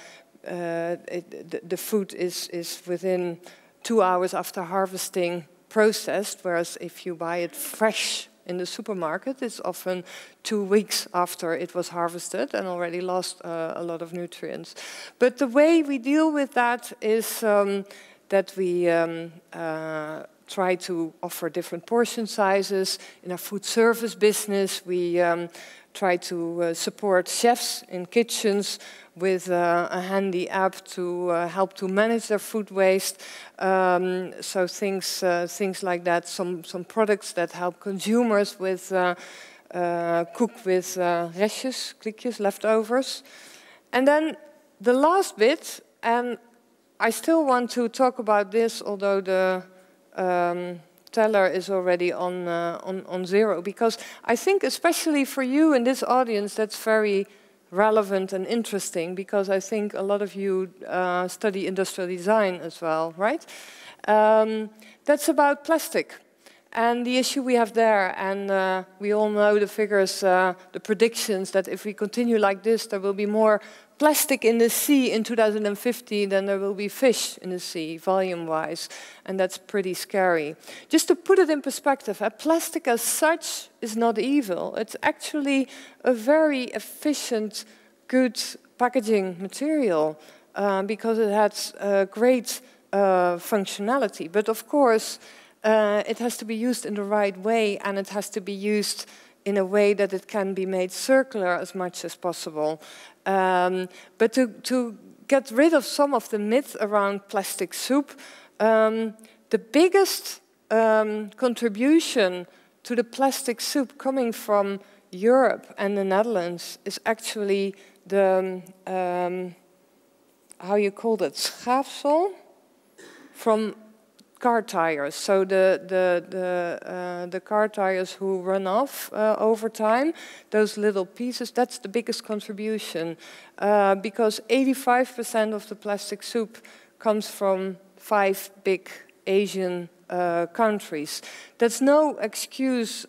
the food is within 2 hours after harvesting processed, whereas if you buy it fresh in the supermarket, it's often 2 weeks after it was harvested and already lost a lot of nutrients. But the way we deal with that is that we try to offer different portion sizes. In our food service business, we try to support chefs in kitchens with a handy app to help to manage their food waste. So things like that. Some products that help consumers with cook with restjes, klikjes, leftovers. And then the last bit, and I still want to talk about this, although the teller is already on zero, because I think especially for you in this audience, that's very relevant and interesting, because I think a lot of you study industrial design as well, right? That's about plastic and the issue we have there. And we all know the figures, the predictions that if we continue like this, there will be more plastic in the sea in 2050 than there will be fish in the sea, volume-wise. And that's pretty scary. Just to put it in perspective, plastic as such is not evil. It's actually a very efficient, good packaging material because it has great functionality. But of course, it has to be used in the right way, and it has to be used in a way that it can be made circular as much as possible. But to get rid of some of the myth around plastic soup, the biggest contribution to the plastic soup coming from Europe and the Netherlands is actually the, how you call that, schaafsel from car tires. So the car tires who run off over time, those little pieces, that's the biggest contribution because 85% of the plastic soup comes from 5 big Asian countries. That's no excuse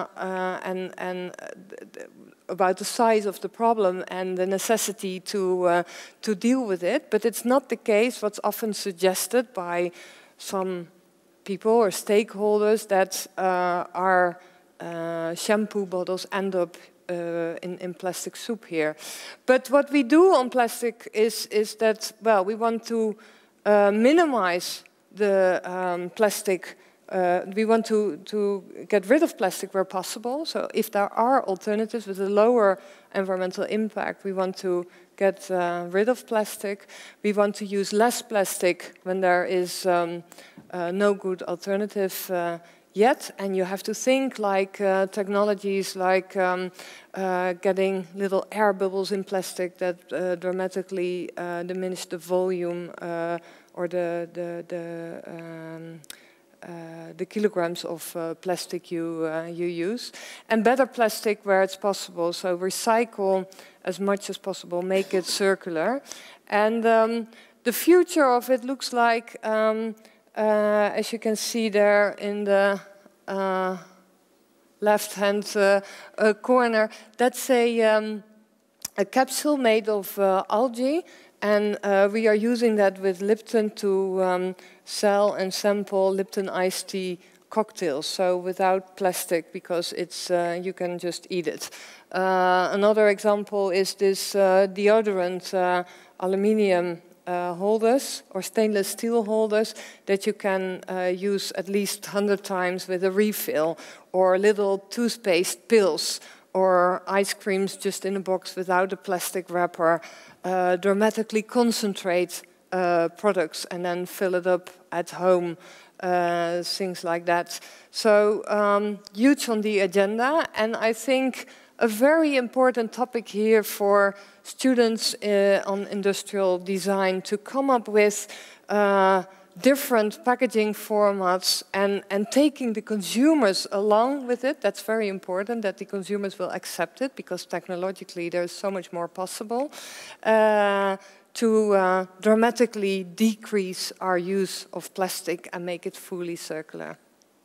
about the size of the problem and the necessity to deal with it, but it's not the case what's often suggested by some people or stakeholders that our shampoo bottles end up in plastic soup here. But what we do on plastic is that, well, we want to minimize the plastic. We want to get rid of plastic where possible. So if there are alternatives with a lower environmental impact, we want to get rid of plastic. We want to use less plastic when there is no good alternative yet. And you have to think like technologies like getting little air bubbles in plastic that dramatically diminish the volume or the kilograms of plastic you use, and better plastic where it's possible. So recycle as much as possible, make it circular. And the future of it looks like, as you can see there in the left-hand corner, that's a capsule made of algae. And we are using that with Lipton to sell and sample Lipton iced tea cocktails, so without plastic, because it's you can just eat it. Another example is this deodorant aluminium holders or stainless steel holders that you can use at least 100 times with a refill, or little toothpaste pills or ice creams just in a box without a plastic wrapper. Dramatically concentrate products and then fill it up at home, things like that. So huge on the agenda, and I think a very important topic here for students on industrial design to come up with different packaging formats and taking the consumers along with it. That's very important, that the consumers will accept it, because technologically there's so much more possible to dramatically decrease our use of plastic and make it fully circular.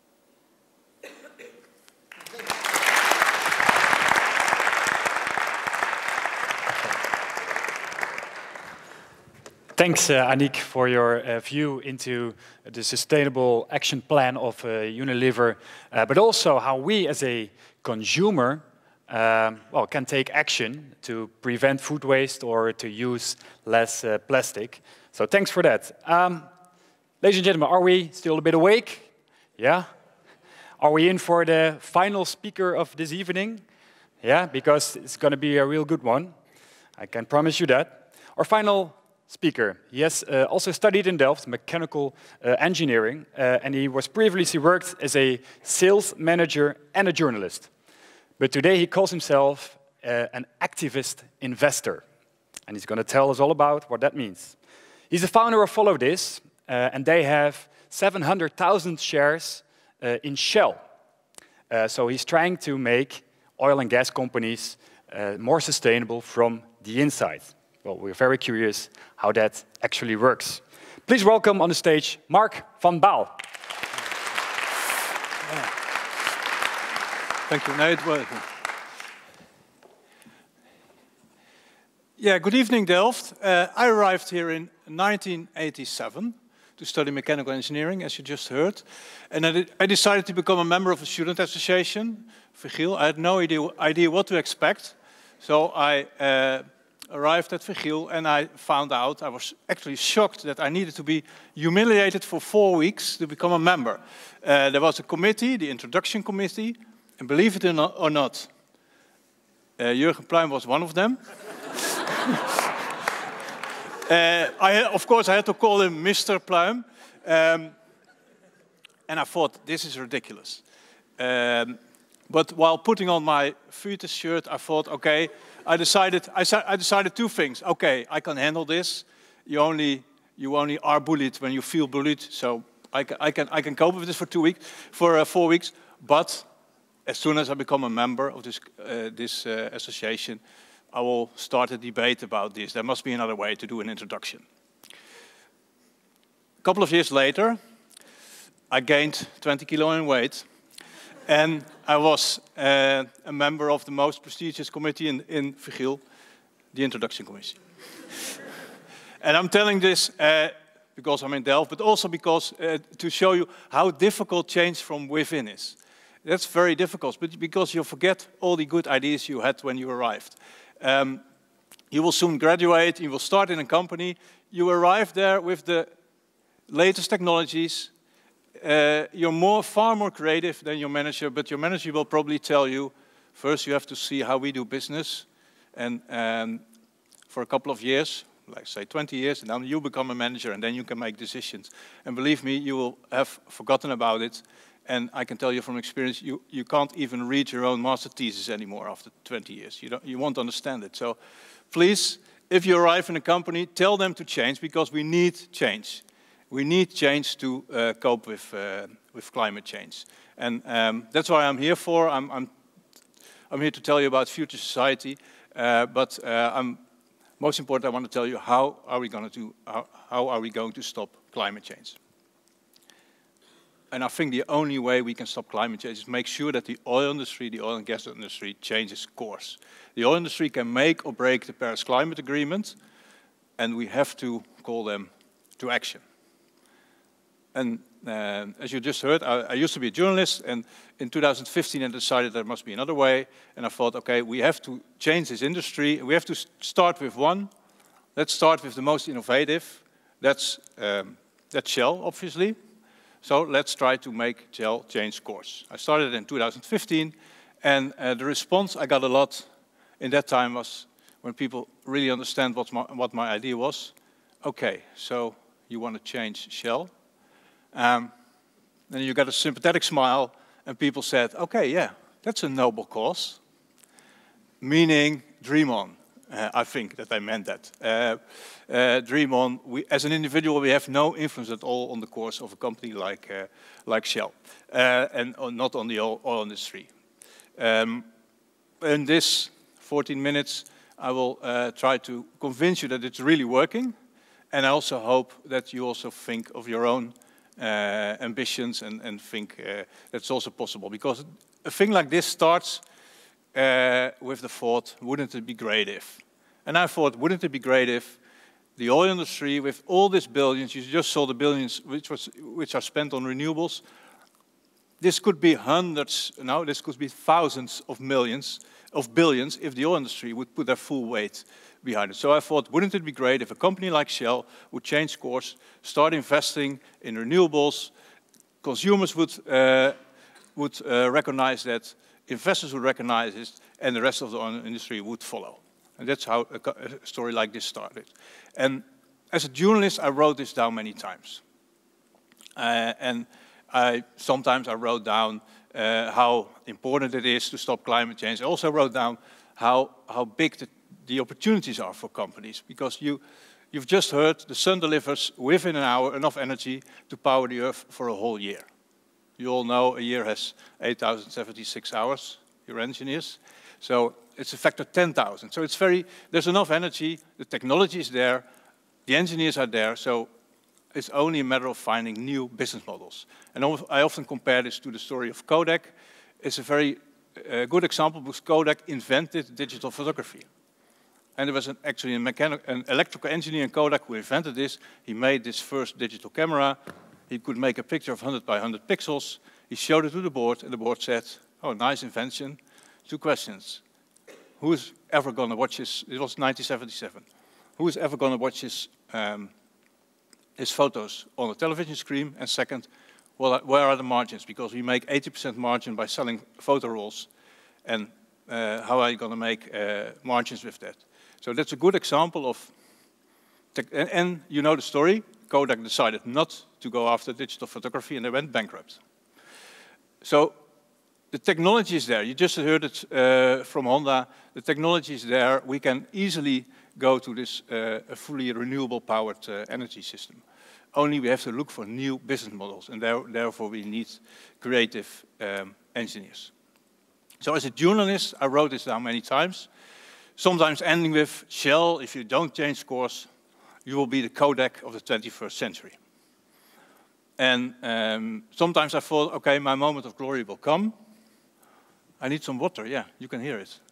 Thanks, Aniek, for your view into the sustainable action plan of Unilever, but also how we as a consumer can take action to prevent food waste or to use less plastic. So thanks for that. Ladies and gentlemen, are we still a bit awake? Yeah? Are we in for the final speaker of this evening? Yeah, because it's going to be a real good one. I can promise you that. Our final speaker, he has also studied in Delft mechanical engineering, and he was previously worked as a sales manager and a journalist. But today he calls himself an activist investor, and he's going to tell us all about what that means. He's the founder of Follow This, and they have 700,000 shares in Shell. So he's trying to make oil and gas companies more sustainable from the inside. Well, we're very curious how that actually works. Please welcome on the stage Mark van Baal. Thank you. No, yeah, good evening, Delft. I arrived here in 1987 to study mechanical engineering, as you just heard. And I decided to become a member of a student association, Virgil. I had no idea what to expect. So I arrived at Virgil and I found out, I was actually shocked that I needed to be humiliated for 4 weeks to become a member. There was a committee, the introduction committee, and believe it or not, Jurgen Pluim was one of them. Of course, I had to call him Mr. Pluim. And I thought, this is ridiculous. But while putting on my Vuitez shirt, I thought, okay, I decided two things. Okay, I can handle this. You only are bullied when you feel bullied. So I can cope with this for 4 weeks. But as soon as I become a member of this association, I will start a debate about this. There must be another way to do an introduction. A couple of years later, I gained 20 kilo in weight. And I was a member of the most prestigious committee in Virgil, the introduction committee. And I'm telling this because I'm in Delft, but also because to show you how difficult change from within is. That's very difficult, but because you forget all the good ideas you had when you arrived. You will soon graduate, you will start in a company, you arrive there with the latest technologies. You're far more creative than your manager, but your manager will probably tell you, first you have to see how we do business, and for a couple of years, like say 20 years, and then you become a manager, and then you can make decisions. And believe me, you will have forgotten about it, and I can tell you from experience, you can't even read your own master thesis anymore after 20 years. You won't understand it. So please, if you arrive in a company, tell them to change, because we need change. We need change to cope with climate change. And that's why I'm here for. I'm here to tell you about future society, but most important, I want to tell you how are we going to stop climate change. And I think the only way we can stop climate change is make sure that the oil industry, the oil and gas industry, changes course. The oil industry can make or break the Paris Climate Agreement, and we have to call them to action. And as you just heard, I used to be a journalist, and in 2015 I decided there must be another way, and I thought, okay, we have to change this industry. We have to start with one. Let's start with the most innovative. That's Shell, obviously. So let's try to make Shell change course. I started in 2015, and the response I got a lot in that time was when people really understand what my idea was. Okay, so you want to change Shell? Then you got a sympathetic smile, and people said, okay, yeah, that's a noble cause. Meaning, dream on. I think that I meant that. Dream on. As an individual, we have no influence at all on the course of a company like Shell, and not on the oil industry. In this 14 minutes, I will try to convince you that it's really working, and I also hope that you also think of your own ambitions and think that's also possible. Because a thing like this starts with the thought, wouldn't it be great if? And I thought, wouldn't it be great if the oil industry, with all these billions, you just saw the billions which are spent on renewables, this could be hundreds, no, this could be thousands of billions if the oil industry would put their full weight behind it. So I thought, wouldn't it be great if a company like Shell would change course, start investing in renewables, consumers would recognize that, investors would recognize it, and the rest of the oil industry would follow. And that's how a story like this started. And as a journalist, I wrote this down many times. Sometimes I wrote down how important it is to stop climate change. I also wrote down how big the opportunities are for companies, because you've just heard the sun delivers within an hour enough energy to power the Earth for a whole year. You all know a year has 8,076 hours, you're engineers. So it's a factor 10,000. So there's enough energy, the technology is there, the engineers are there, so it's only a matter of finding new business models. And I often compare this to the story of Kodak. It's a very good example because Kodak invented digital photography. And there was actually an electrical engineer in Kodak who invented this. He made this first digital camera. He could make a picture of 100 by 100 pixels. He showed it to the board, and the board said, oh, nice invention. 2 questions. Who is ever going to watch this? It was 1977. Who is ever going to watch his photos on a television screen? And second, well, where are the margins? Because we make 80% margin by selling photo rolls. And how are you going to make margins with that? So that's a good example of, and you know the story. Kodak decided not to go after digital photography, and they went bankrupt. So the technology is there. You just heard it from Honda. The technology is there. We can easily go to this a fully renewable powered energy system. Only we have to look for new business models, and therefore we need creative engineers. So as a journalist, I wrote this down many times, sometimes ending with, Shell, if you don't change course, you will be the Kodak of the 21st century. And sometimes I thought, okay, my moment of glory will come. I need some water, yeah, you can hear it.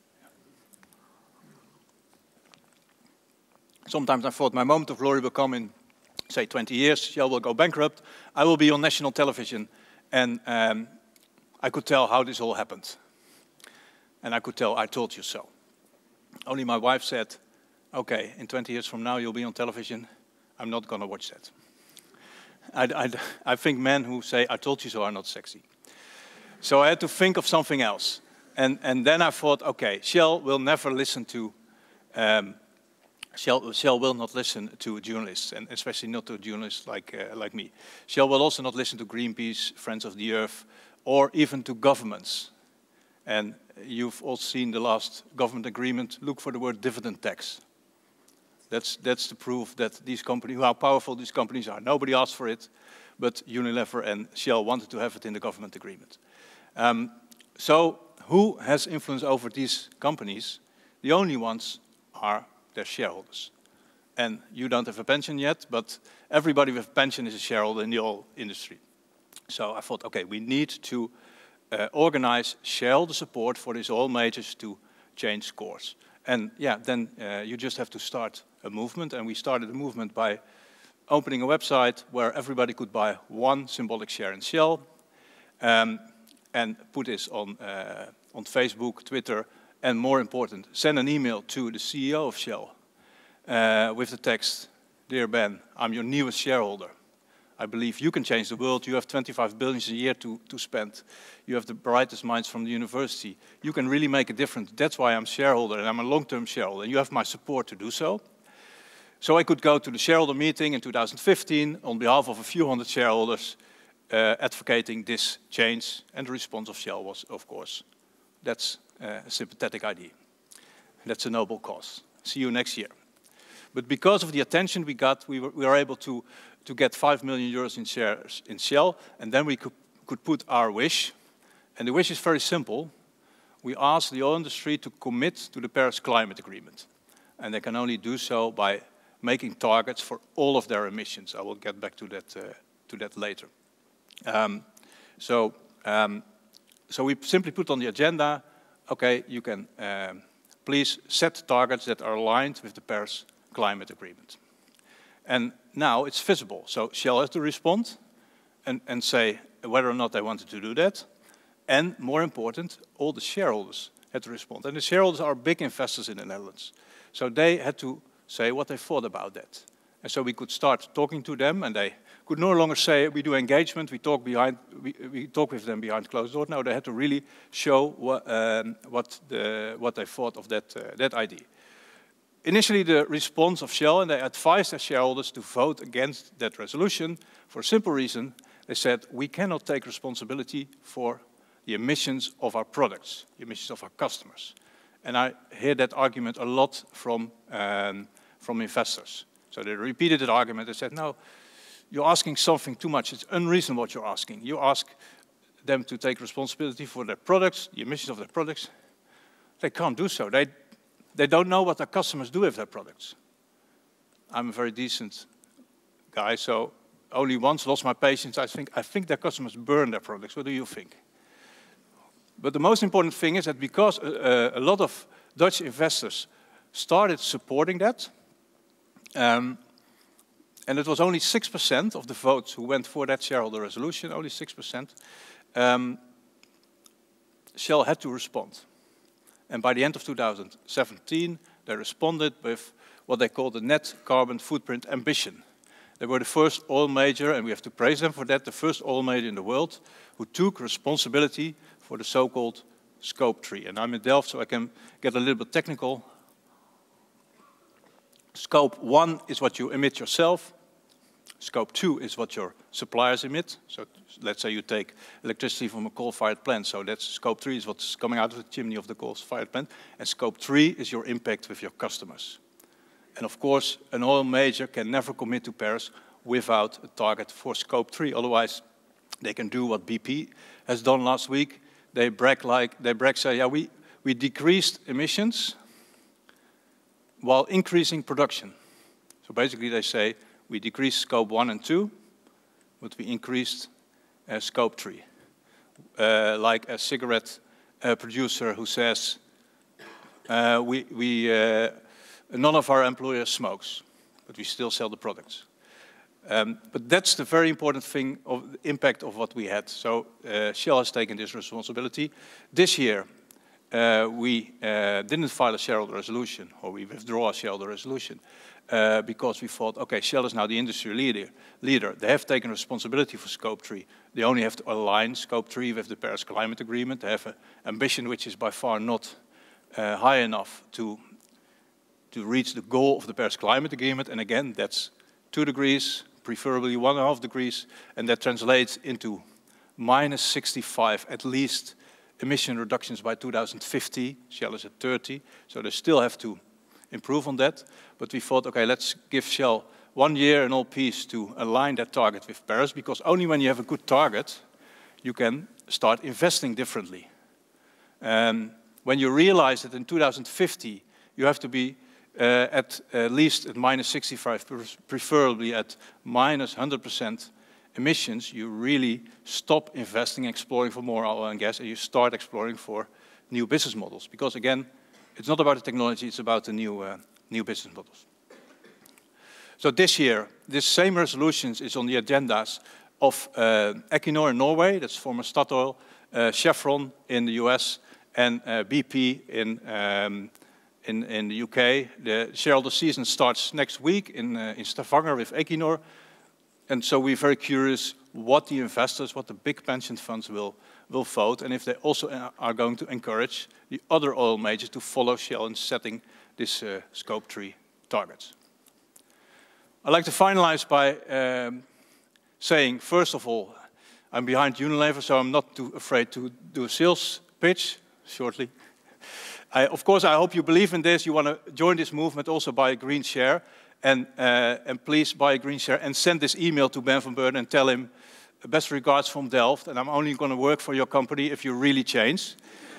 Sometimes I thought my moment of glory will come in, say, 20 years, Shell will go bankrupt, I will be on national television, and I could tell how this all happened. And I could tell, I told you so. Only my wife said, okay, in 20 years from now you'll be on television, I'm not going to watch that. I think men who say, I told you so, are not sexy. So I had to think of something else. And then I thought, okay, Shell will never listen to, Shell will not listen to journalists, and especially not to journalists like me. Shell will also not listen to Greenpeace, Friends of the Earth, or even to governments. And you've all seen the last government agreement. Look for the word dividend tax. That's the proof that these companies, how powerful these companies are. Nobody asked for it, but Unilever and Shell wanted to have it in the government agreement. So who has influence over these companies? The only ones are their shareholders. And you don't have a pension yet, but everybody with a pension is a shareholder in the oil industry. So I thought, okay, we need to organize shareholder support for these oil majors to change course. And yeah, then you just have to start a movement. And we started a movement by opening a website where everybody could buy one symbolic share in Shell, and put this on Facebook, Twitter, and more important, send an email to the CEO of Shell with the text, Dear Ben, I'm your newest shareholder. I believe you can change the world. You have 25 billion a year to spend. You have the brightest minds from the university. You can really make a difference. That's why I'm a shareholder, and I'm a long-term shareholder, and you have my support to do so. So I could go to the shareholder meeting in 2015 on behalf of a few hundred shareholders advocating this change, and the response of Shell was, of course, that's a sympathetic idea. That's a noble cause. See you next year. But because of the attention we got, we were able to get 5 million euros in shares in Shell, and then we could put our wish. And the wish is very simple. We asked the oil industry to commit to the Paris Climate Agreement. And they can only do so by making targets for all of their emissions. I will get back to that later. So we simply put on the agenda, okay, you can please set targets that are aligned with the Paris Climate Agreement. And now it's visible. So Shell has to respond and say whether or not they wanted to do that. And more important, all the shareholders had to respond. And the shareholders are big investors in the Netherlands. So they had to say what they thought about that. And so we could start talking to them, and they could no longer say, we do engagement, we talk with them behind closed doors. No, they had to really show what they thought of that idea. Initially, the response of Shell, and they advised their shareholders to vote against that resolution for a simple reason. They said, we cannot take responsibility for the emissions of our products, the emissions of our customers. And I hear that argument a lot from investors. So they repeated that argument. They said, no, you're asking something too much. It's unreasonable what you're asking. You ask them to take responsibility for their products, the emissions of their products. They can't do so. They don't know what their customers do with their products. I'm a very decent guy, so only once lost my patience. I think their customers burn their products. What do you think? But the most important thing is that because a lot of Dutch investors started supporting that, and it was only 6% of the votes who went for that shareholder resolution, only 6%, Shell had to respond. And by the end of 2017, they responded with what they called the net carbon footprint ambition. They were the first oil major, and we have to praise them for that, the first oil major in the world who took responsibility for the so-called Scope 3. And I'm in Delft, so I can get a little bit technical. Scope 1 is what you emit yourself. Scope 2 is what your suppliers emit. So let's say you take electricity from a coal-fired plant. So that's Scope 3 is what's coming out of the chimney of the coal-fired plant. And Scope 3 is your impact with your customers. And of course, an oil major can never commit to Paris without a target for Scope 3. Otherwise, they can do what BP has done last week. They brag, say, yeah, we decreased emissions while increasing production. So basically they say, we decreased Scope 1 and 2, but we increased Scope 3. Like a cigarette producer who says, none of our employers smokes, but we still sell the products. But that's the very important thing of the impact of what we had. So Shell has taken this responsibility. This year, we didn't file a shareholder resolution, or we withdraw a shareholder resolution, because we thought, okay, Shell is now the industry leader. They have taken responsibility for Scope 3. They only have to align Scope 3 with the Paris Climate Agreement. They have an ambition which is by far not high enough to reach the goal of the Paris Climate Agreement. And again, that's 2 degrees, preferably 1.5 degrees, and that translates into -65 at least emission reductions by 2050. Shell is at 30, so they still have to improve on that. But we thought, okay, let's give Shell 1 year in all peace to align that target with Paris, because only when you have a good target, you can start investing differently. When you realize that in 2050, you have to be at least at -65, preferably at -100% emissions, you really stop investing, exploring for more oil and gas, and you start exploring for new business models. Because again, it's not about the technology, it's about the new business models. So this year, this same resolutions is on the agendas of Equinor in Norway, that's former Statoil, Chevron in the US, and BP in the UK. The shareholder season starts next week in Stavanger with Equinor. And so we're very curious what the investors, what the big pension funds will vote, and if they also are going to encourage the other oil majors to follow Shell in setting this Scope 3 targets. I'd like to finalize by saying, first of all, I'm behind Unilever, so I'm not too afraid to do a sales pitch shortly. Of course, I hope you believe in this. You want to join this movement, also buy a green share. And please buy a green share and send this email to Ben van Beurden and tell him, best regards from Delft, and I'm only going to work for your company if you really change.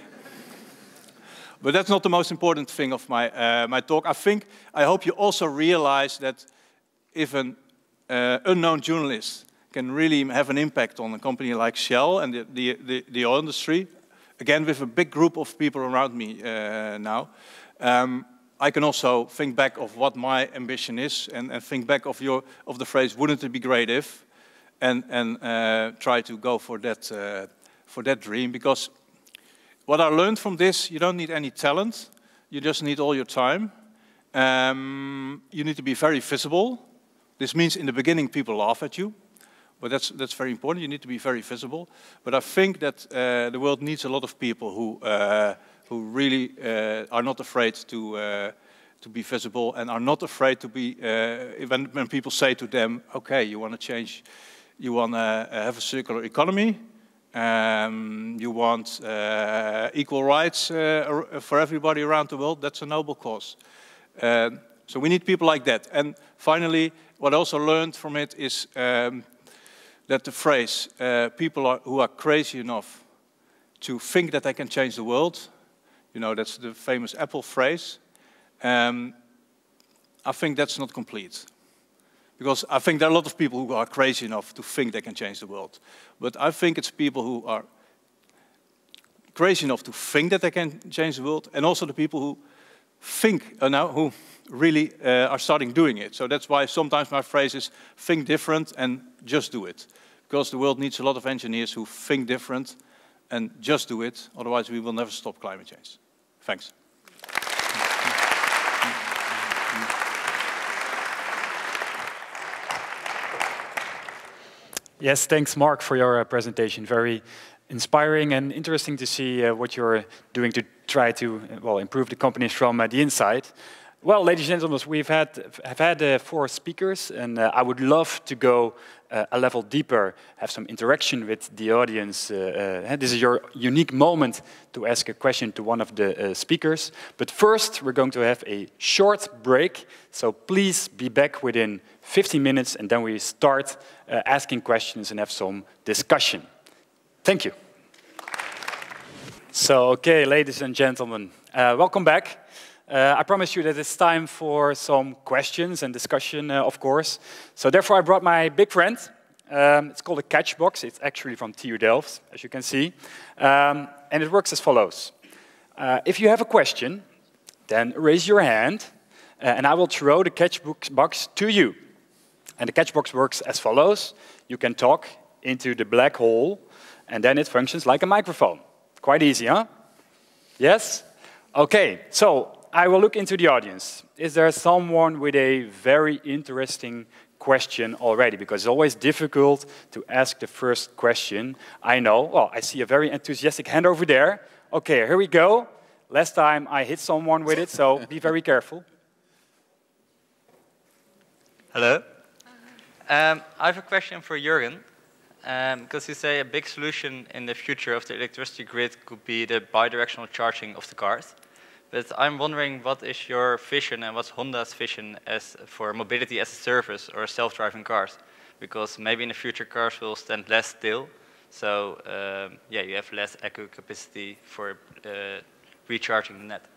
But that's not the most important thing of my talk. I hope you also realize that if an unknown journalist can really have an impact on a company like Shell and the oil industry, again, with a big group of people around me now, I can also think back of what my ambition is and think back of the phrase, wouldn't it be great if, and try to go for that dream. Because what I learned from this, you don't need any talent, you just need all your time. You need to be very visible, This means in the beginning people laugh at you, but that's very important. You need to be very visible. But I think that the world needs a lot of people who really are not afraid to be visible and are not afraid to be, when people say to them, okay, you want to change, you want to have a circular economy, you want equal rights for everybody around the world, that's a noble cause. So we need people like that. And finally, what I also learned from it is that the phrase, people who are crazy enough to think that they can change the world, you know, that's the famous Apple phrase. I think that's not complete. Because I think there are a lot of people who are crazy enough to think they can change the world. But I think it's people who are crazy enough to think that they can change the world, and also the people who think, who really are starting doing it. So that's why sometimes my phrase is, think different and just do it. Because the world needs a lot of engineers who think different and just do it, otherwise we will never stop climate change. Thanks. Yes, thanks, Mark, for your presentation. Very inspiring and interesting to see what you're doing to try to improve the companies from the inside. Well, ladies and gentlemen, we've had 4 speakers, and I would love to go a level deeper, have some interaction with the audience. This is your unique moment to ask a question to one of the speakers. But first, we're going to have a short break, so please be back within 15 minutes, and then we start asking questions and have some discussion. Thank you. So, okay, ladies and gentlemen, welcome back. I promised you that it's time for some questions and discussion, of course. So therefore I brought my big friend. It's called a Catchbox. It's actually from TU Delft, as you can see. And it works as follows. If you have a question, then raise your hand, and I will throw the Catchbox to you. And the Catchbox works as follows. You can talk into the black hole, and then it functions like a microphone. Quite easy, huh? Yes? Okay, so I will look into the audience. Is there someone with a very interesting question already? Because it's always difficult to ask the first question. I know. Well, I see a very enthusiastic hand over there. Okay, here we go. Last time I hit someone with it, so be very careful. Hello. I have a question for Jurgen. Because you say a big solution in the future of the electricity grid could be the bidirectional charging of the cars. But I'm wondering, what is your vision and what's Honda's vision for mobility as a service or self-driving cars? Because maybe in the future cars will stand less still, so yeah, you have less echo capacity for recharging the net.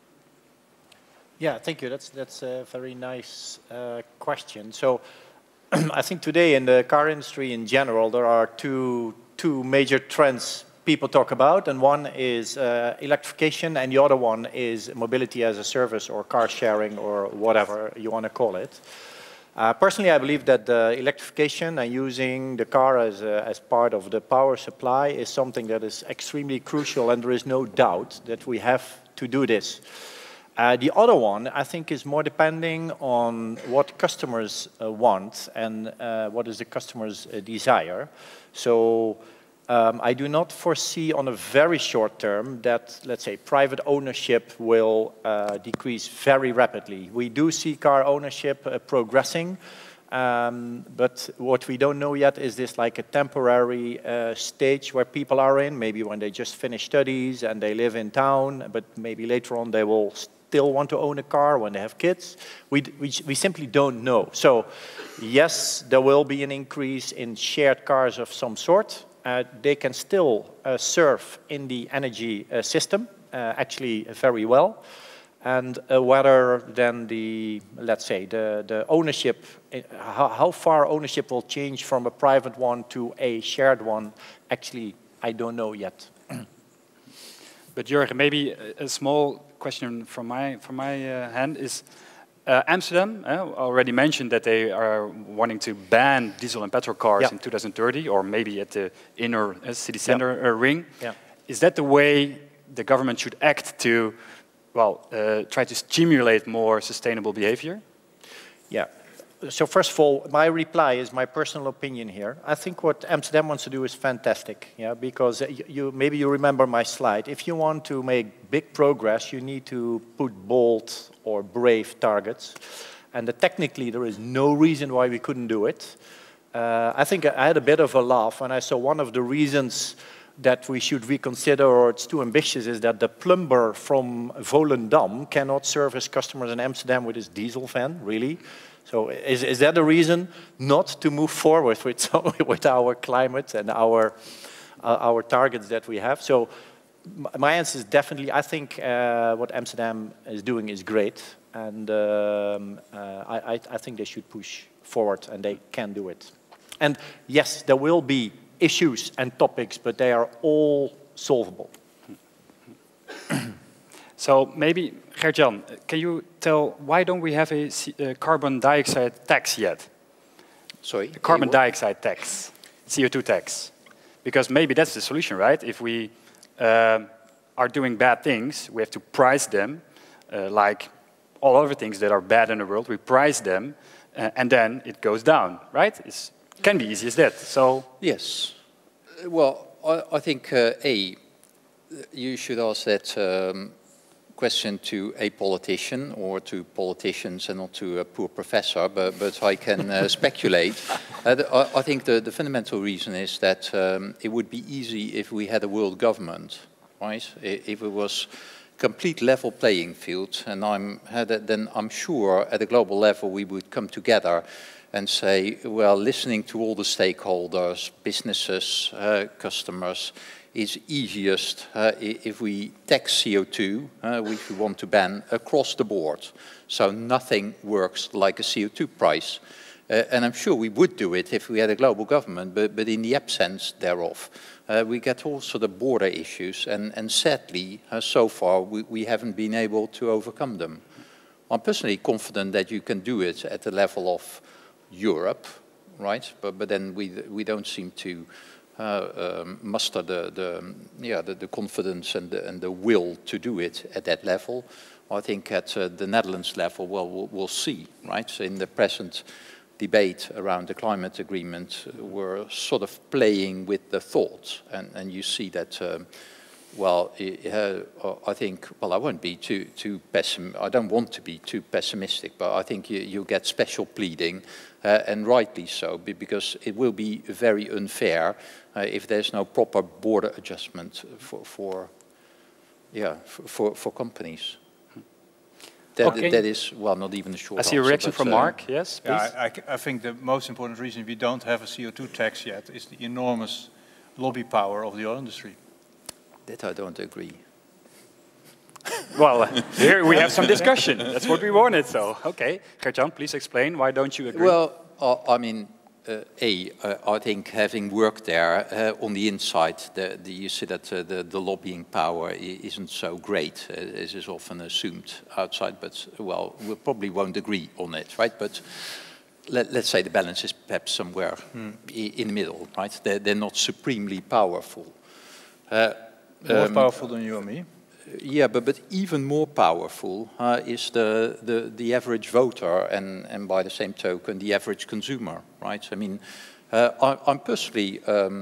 Yeah, thank you. That's a very nice question. So I think today in the car industry in general, there are two major trends people talk about, and one is electrification, and the other one is mobility as a service or car sharing or whatever you want to call it. Personally, I believe that the electrification and using the car as part of the power supply is something that is extremely crucial, and there is no doubt that we have to do this. The other one, I think, is more depending on what customers want and what is the customer's desire. So I do not foresee on a very short term that, let's say, private ownership will decrease very rapidly. We do see car ownership progressing, but what we don't know yet is this like a temporary stage where people are in, maybe when they just finish studies and they live in town, but maybe later on they will still want to own a car when they have kids. We simply don't know. So yes, there will be an increase in shared cars of some sort. They can still serve in the energy system, actually very well. And whether then the, let's say, the ownership, how far ownership will change from a private one to a shared one, actually, I don't know yet. But Jurgen, maybe a small question from my hand is, Amsterdam already mentioned that they are wanting to ban diesel and petrol cars in 2030, or maybe at the inner city center ring. Yeah. Is that the way the government should act to, well, try to stimulate more sustainable behavior? Yeah. So first of all, my reply is my personal opinion here. I think what Amsterdam wants to do is fantastic, yeah, because maybe you remember my slide. If you want to make big progress, you need to put bold or brave targets. And technically, there is no reason why we couldn't do it. I think I had a bit of a laugh when I saw one of the reasons that we should reconsider or it's too ambitious is that the plumber from Volendam cannot service customers in Amsterdam with his diesel van, really? So is that a reason not to move forward with our climate and our targets that we have? So my answer is definitely, I think what Amsterdam is doing is great. And I think they should push forward and they can do it. And yes, there will be issues and topics, but they are all solvable. So maybe, Gert-Jan, can you tell why don't we have a carbon dioxide tax yet? Sorry? A carbon dioxide tax, CO2 tax. Because maybe that's the solution, right? If we are doing bad things, we have to price them like all other things that are bad in the world. We price them and then it goes down, right? It can be easy as that. So yes. Well, I think, you should ask that question to a politician or to politicians and not to a poor professor, but I can speculate. I think the fundamental reason is that it would be easy if we had a world government, right? If it was complete level playing field, and then I'm sure at a global level we would come together and say, well, listening to all the stakeholders, businesses, customers, is easiest if we tax CO2, which we want to ban across the board. So nothing works like a CO2 price. And I'm sure we would do it if we had a global government, but in the absence thereof, we get also the border issues, and sadly, so far, we haven't been able to overcome them. I'm personally confident that you can do it at the level of Europe, right? But then we don't seem to muster the confidence and the will to do it at that level. I think at the Netherlands level, well, we'll see, right? So in the present debate around the climate agreement, we're sort of playing with the thoughts, and you see that. Well, I think, well, I won't be too pessimistic. I don't want to be too pessimistic, but I think you get special pleading, and rightly so, because it will be very unfair if there's no proper border adjustment for companies. That is, well, not even a short answer. I see a reaction from Mark, yes, please. Yeah, I think the most important reason we don't have a CO2 tax yet is the enormous lobby power of the oil industry. That I don't agree. Well, here we have some discussion. That's what we wanted, so, okay. Gert-Jan, please explain, why don't you agree? Well, I mean, I think having worked there on the inside, you see that the lobbying power isn't so great, as is often assumed outside, but, well, we probably won't agree on it, right? But let's say the balance is perhaps somewhere in the middle, right? They're not supremely powerful. More powerful than you and me. Yeah, but even more powerful is the average voter and by the same token, the average consumer, right? I mean, I'm personally,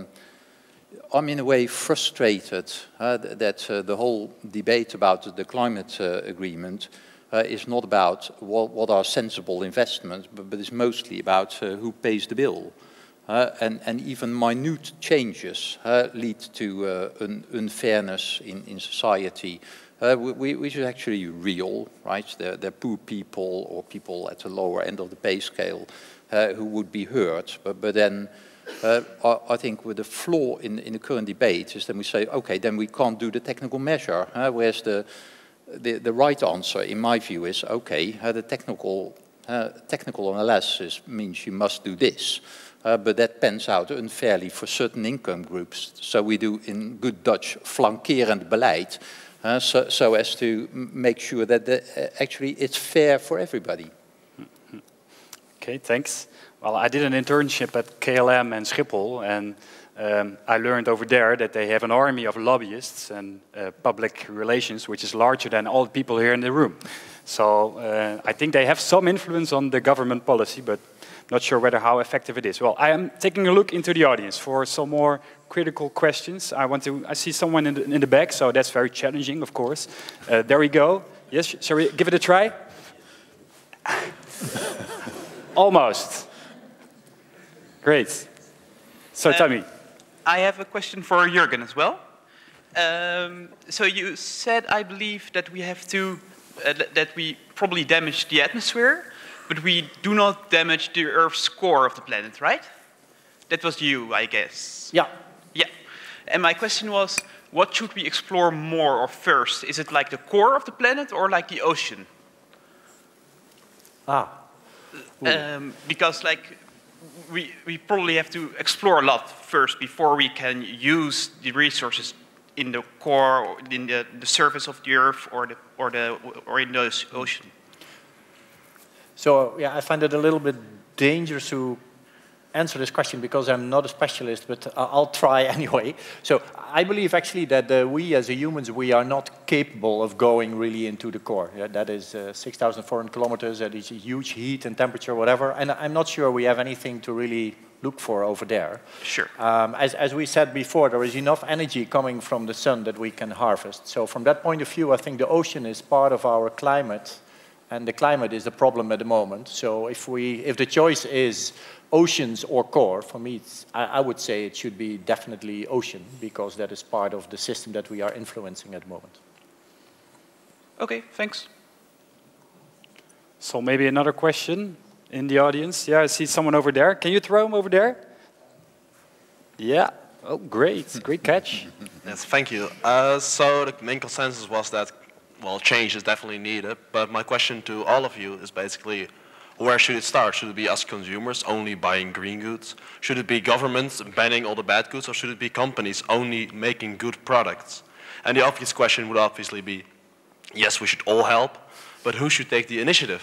I'm in a way frustrated that the whole debate about the climate agreement is not about what are sensible investments, but is mostly about who pays the bill. And even minute changes lead to an unfairness in society, which is actually real, right? There are poor people or people at the lower end of the pay scale who would be hurt. But then I think with the flaw in the current debate is then we say, okay, then we can't do the technical measure. Whereas the right answer, in my view, is, okay, the technical analysis means you must do this. But that pans out unfairly for certain income groups. So we do, in good Dutch, flankerend beleid, so as to make sure that actually it's fair for everybody. Okay, thanks. Well, I did an internship at KLM and Schiphol, and I learned over there that they have an army of lobbyists and public relations, which is larger than all the people here in the room. So I think they have some influence on the government policy, but not sure whether how effective it is. Well, I am taking a look into the audience for some more critical questions. I see someone in the back, so that's very challenging, of course. There we go. Yes, shall we give it a try? Almost. Great. So tell me. I have a question for Jürgen as well. So you said, I believe, that we have to, that we probably damage the atmosphere, but we do not damage the Earth's core of the planet, right? That was you, I guess. Yeah. Yeah. And my question was, what should we explore more or first? Is it like the core of the planet or like the ocean? Because like we probably have to explore a lot first before we can use the resources in the core, or in the surface of the Earth, or in the ocean. So yeah, I find it a little bit dangerous to answer this question because I'm not a specialist, but I'll try anyway. So I believe actually that we as humans, we are not capable of going really into the core. Yeah, that is 6,400 kilometers, that is a huge heat and temperature, whatever. And I'm not sure we have anything to really look for over there. Sure. As we said before, there is enough energy coming from the sun that we can harvest. So from that point of view, I think the ocean is part of our climate, and the climate is the problem at the moment. So if the choice is oceans or core, for me, I would say it should be definitely ocean, because that is part of the system that we are influencing at the moment. Okay, thanks. So maybe another question in the audience. Yeah, I see someone over there. Can you throw him over there? Yeah. Oh, great. Great catch. Yes, thank you. So the main consensus was that, well, change is definitely needed. But my question to all of you is basically, where should it start? Should it be us consumers only buying green goods? Should it be governments banning all the bad goods? Or should it be companies only making good products? And the obvious question would obviously be, yes, we should all help, but who should take the initiative?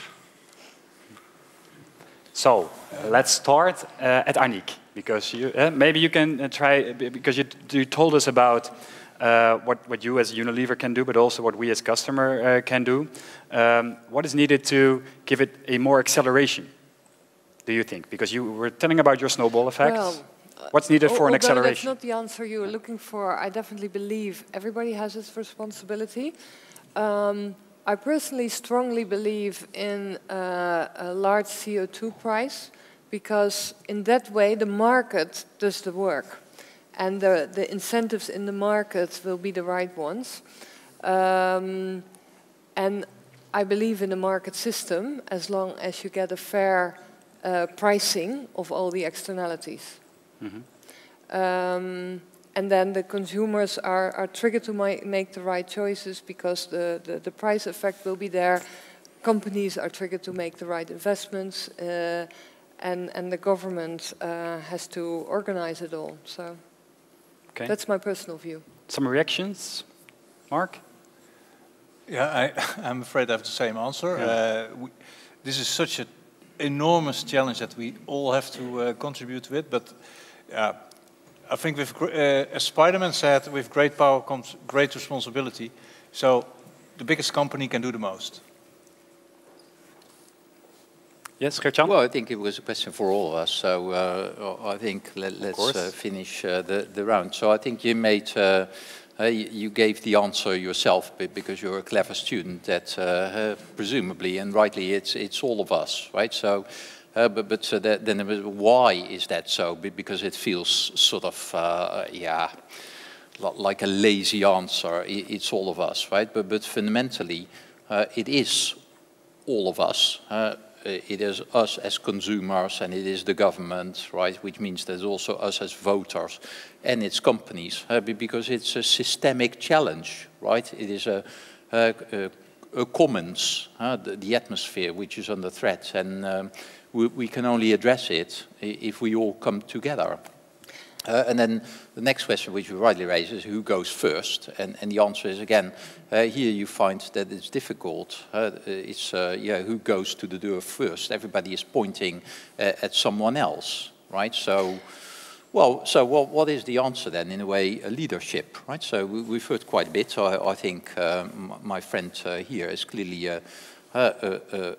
So let's start at Annick, because maybe you can try, because you told us about what you as Unilever can do, but also what we as customer can do. What is needed to give it a more acceleration, do you think? Because you were telling about your snowball effect. Well, what's needed for an acceleration? That's not the answer you were looking for. I definitely believe everybody has its responsibility. I personally strongly believe in a large CO2 price, because in that way the market does the work. And the incentives in the market will be the right ones. And I believe in the market system as long as you get a fair pricing of all the externalities. Mm-hmm. And then the consumers are triggered to make the right choices, because the price effect will be there. Companies are triggered to make the right investments, and the government has to organize it all. So. Okay. That's my personal view. Some reactions? Mark? Yeah, I'm afraid I have the same answer. Yeah. This is such an enormous challenge that we all have to contribute with, but I think with, as Spider-Man said, with great power comes great responsibility. So the biggest company can do the most. Yes, Gert-Jan? Well, I think it was a question for all of us. So I think let's finish the round. So I think you made, you gave the answer yourself, because you're a clever student, that presumably and rightly it's all of us, right? So, then why is that so? Because it feels sort of, yeah, like a lazy answer. It's all of us, right? But fundamentally, it is all of us. It is us as consumers, and it is the government, right? Which means there's also us as voters, and it's companies, because it's a systemic challenge, right? It is a commons, the atmosphere, which is under threat, and we can only address it if we all come together. And then the next question, which you rightly raise, is who goes first? And the answer is, again, here you find that it's difficult. It's, yeah, who goes to the door first? Everybody is pointing at someone else, right? So, well, what is the answer then? In a way, a leadership, right? So we've heard quite a bit. So I think my friend here is clearly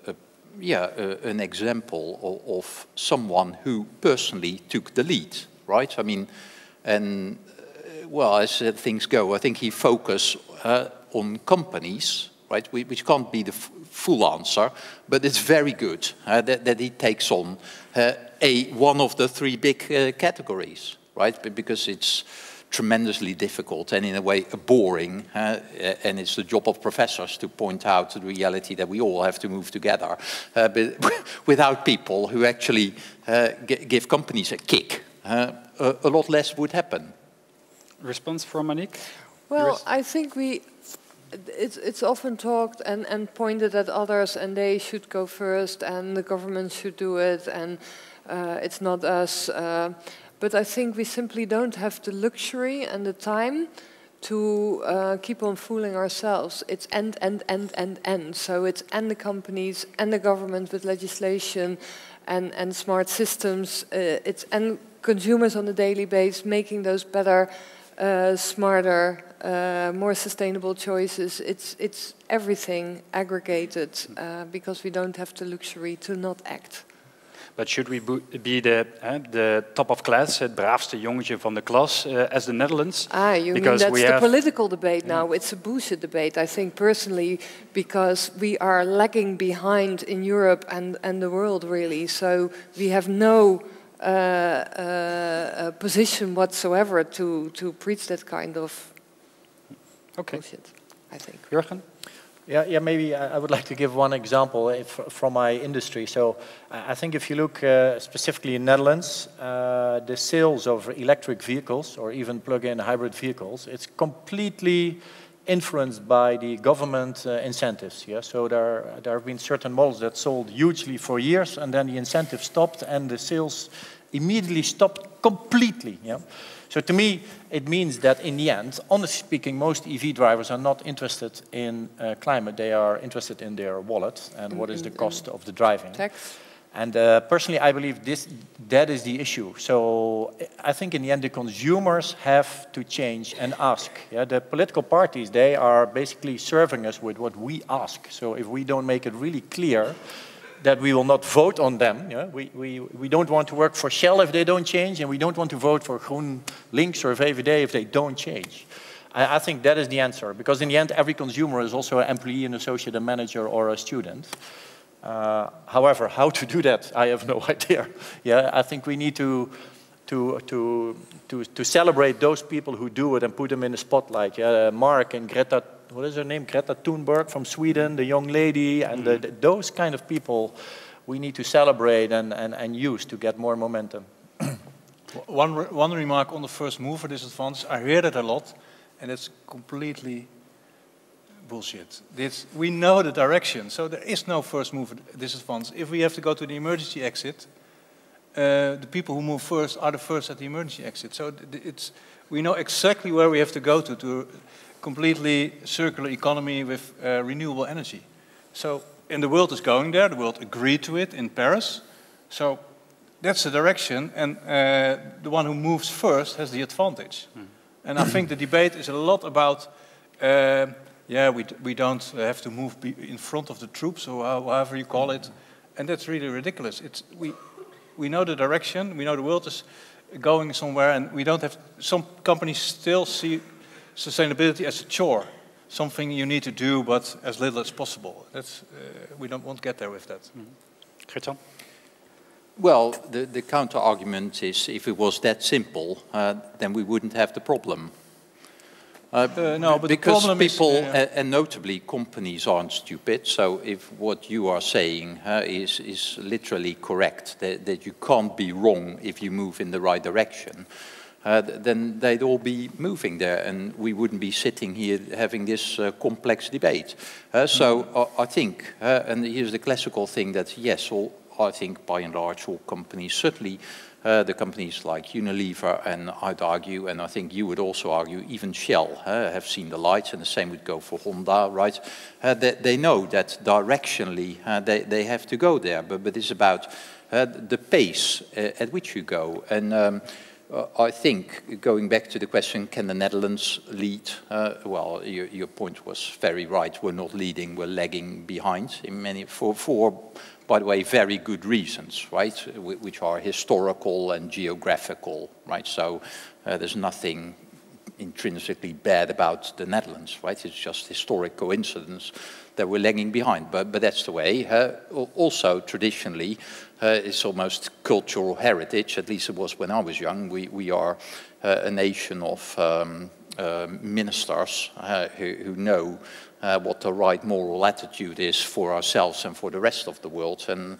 an example of someone who personally took the lead, right? I mean, and well, as things go, I think he focused on companies, right, which can't be the full answer, but it's very good that he takes on one of the three big categories, right? Because it's tremendously difficult and in a way boring, and it's the job of professors to point out the reality that we all have to move together, but without people who actually give companies a kick, a lot less would happen. Response from Monique? Well, I think it's often talked and pointed at others, and they should go first, and the government should do it, and it's not us. But I think we simply don't have the luxury and the time to keep on fooling ourselves. It's end. So it's and the companies and the government with legislation and smart systems. It's and consumers on a daily basis making those better, smarter, more sustainable choices. It's everything aggregated because we don't have the luxury to not act. But should we be the top of class, het braafste jongetje van de klas, as the Netherlands? You mean that's the political debate now? It's a bullshit debate, I think, personally, because we are lagging behind in Europe and the world, really. So we have no position whatsoever to preach that kind of bullshit, I think. Jurgen? Yeah, maybe I would like to give one example from my industry. So I think if you look specifically in Netherlands, the sales of electric vehicles or even plug-in hybrid vehicles, it's completely influenced by the government incentives. Yeah, so there have been certain models that sold hugely for years, and then the incentive stopped, and the sales immediately stopped completely. Yeah. So to me, it means that in the end, honestly speaking, most EV drivers are not interested in climate. They are interested in their wallet and what is the cost of the driving. Tax. And personally, I believe that is the issue. So I think in the end, the consumers have to change and ask. Yeah, the political parties, they are basically serving us with what we ask. So if we don't make it really clear that we will not vote on them. Yeah? We don't want to work for Shell if they don't change, and we don't want to vote for GroenLinks or VVD if they don't change. I think that is the answer, because in the end, every consumer is also an employee, an associate, a manager, or a student. However, how to do that, I have no idea. Yeah, I think we need to celebrate those people who do it and put them in the spotlight. Yeah, Mark and Greta. What is her name? Greta Thunberg from Sweden, the young lady, and those kind of people we need to celebrate and use to get more momentum. One remark on the first mover disadvantage. I hear that a lot, and it's completely bullshit. We know the direction, so there is no first mover disadvantage. If we have to go to the emergency exit, the people who move first are the first at the emergency exit. So we know exactly where we have to go to completely circular economy with renewable energy. So, and the world is going there, the world agreed to it in Paris. So that's the direction, and the one who moves first has the advantage. And I think the debate is a lot about, we don't have to move in front of the troops, or however you call it, and that's really ridiculous. We know the direction, we know the world is going somewhere, and we don't have, some companies still see sustainability as a chore, something you need to do, but as little as possible. That's, we won't get there with that. Gertjan? Well, the counter-argument is, if it was that simple, then we wouldn't have the problem. No, but because the problem people, is, and notably companies, aren't stupid. So if what you are saying is literally correct, that you can't be wrong if you move in the right direction, then they'd all be moving there, and we wouldn't be sitting here having this complex debate. So I think, and here's the classical thing, that yes, I think by and large all companies, certainly the companies like Unilever, and I'd argue, and I think you would also argue, even Shell have seen the lights, and the same would go for Honda, right? They know that directionally they have to go there, but it's about the pace at which you go. And I think, going back to the question, can the Netherlands lead? Well, your point was very right. We're not leading, we're lagging behind in many, for by the way, very good reasons, right? Which are historical and geographical, right? So there's nothing intrinsically bad about the Netherlands, right? It's just historic coincidence that we're lagging behind, but that's the way. Also, traditionally, it's almost cultural heritage, at least it was when I was young. We are a nation of ministers who know what the right moral attitude is for ourselves and for the rest of the world, and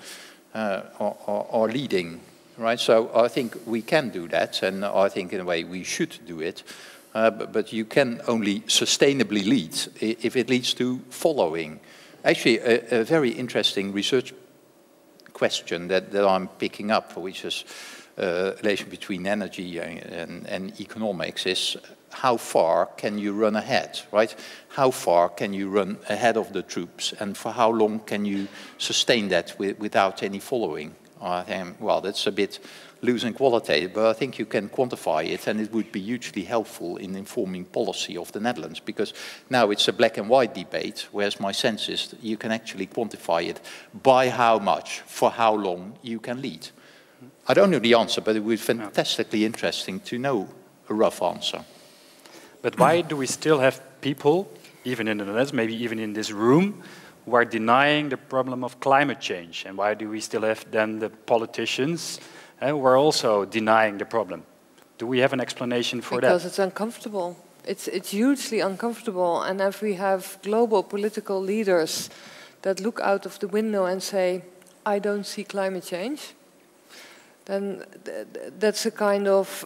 are leading, right? So I think we can do that, and I think in a way we should do it. But you can only sustainably lead if it leads to following. Actually, a very interesting research question that I'm picking up, which is relation between energy and economics, is how far can you run ahead, right? How far can you run ahead of the troops, and for how long can you sustain that without any following? I think, well, that's a bit losing qualitative, but I think you can quantify it, and it would be hugely helpful in informing policy of the Netherlands, because now it's a black and white debate, whereas my sense is that you can actually quantify it by how much, for how long you can lead. I don't know the answer, but it would be fantastically interesting to know a rough answer. But why do we still have people, even in the Netherlands, maybe even in this room, who are denying the problem of climate change? And why do we still have then the politicians who are also denying the problem? Do we have an explanation for that? Because it's uncomfortable. It's hugely uncomfortable. And if we have global political leaders that look out of the window and say, I don't see climate change, then that's a kind of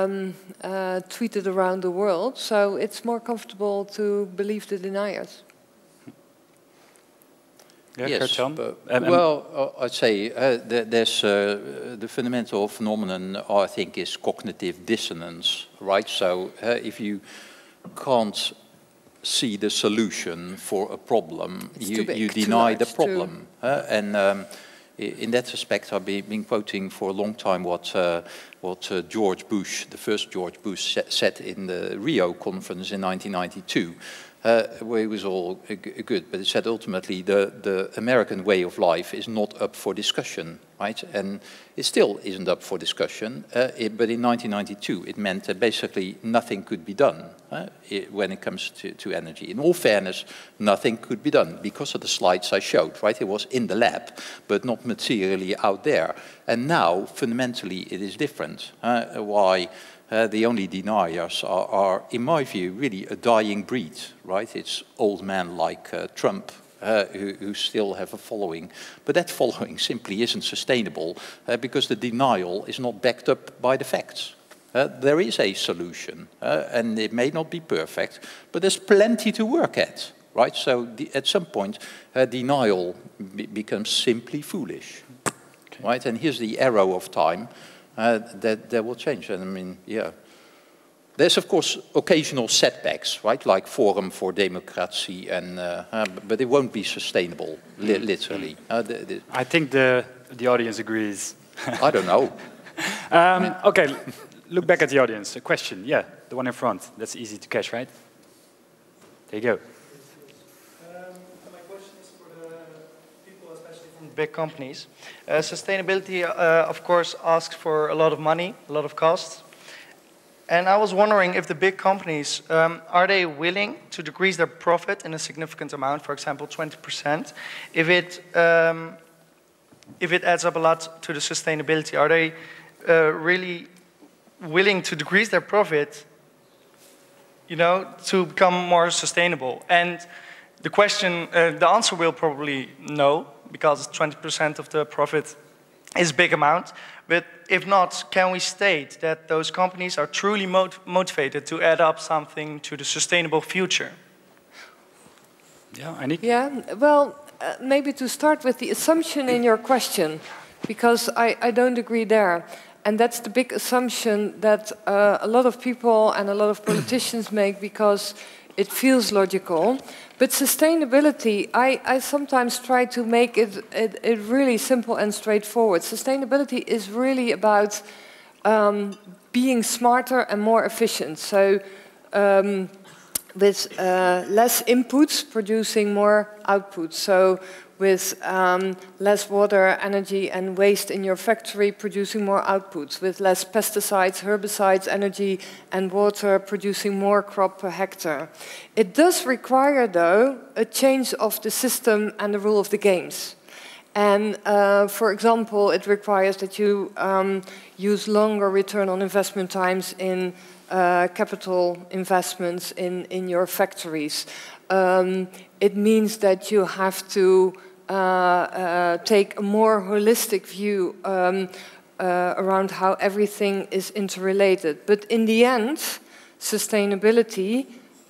tweeted around the world. So it's more comfortable to believe the deniers. Yeah, yes, well, I'd say there's the fundamental phenomenon, I think, is cognitive dissonance, right? So if you can't see the solution for a problem, you deny the problem. In that respect, I've been quoting for a long time what George Bush, the first George Bush, said in the Rio conference in 1992. Where he was all good, but he said ultimately the American way of life is not up for discussion, right? And it still isn't up for discussion, but in 1992 it meant that basically nothing could be done when it comes to energy. In all fairness, nothing could be done because of the slides I showed, right? It was in the lab, but not materially out there. And now, fundamentally, it is different. Why? The only deniers are, in my view, really a dying breed, right? It's old men like Trump who still have a following. But that following simply isn't sustainable because the denial is not backed up by the facts. There is a solution, and it may not be perfect, but there's plenty to work at, right? So at some point, denial becomes simply foolish, right? And here's the arrow of time. That will change. And I mean, yeah. There's, of course, occasional setbacks, right? Like Forum for Democracy, and but it won't be sustainable, literally. I think the audience agrees. I don't know. Okay, look back at the audience. A question, yeah, the one in front. That's easy to catch, right? There you go. My question is for the people, especially from big companies. Sustainability, of course, asks for a lot of money, a lot of costs. And I was wondering if the big companies, are they willing to decrease their profit in a significant amount, for example, 20%, if it adds up a lot to the sustainability? Are they really willing to decrease their profit, you know, to become more sustainable? And the question, the answer will probably no, because 20% of the profit is a big amount. But if not, can we state that those companies are truly motivated to add up something to the sustainable future? Yeah, Annick? Yeah, well, maybe to start with the assumption in your question, because I don't agree there. And that's the big assumption that a lot of people and a lot of politicians make because it feels logical. But sustainability, I sometimes try to make it really simple and straightforward. Sustainability is really about being smarter and more efficient. So with less inputs, producing more outputs. So with less water, energy and waste in your factory, producing more outputs. With less pesticides, herbicides, energy and water, producing more crop per hectare. It does require, though, a change of the system and the rule of the games. And for example, it requires that you use longer return on investment times in capital investments in your factories. It means that you have to take a more holistic view around how everything is interrelated. But in the end, sustainability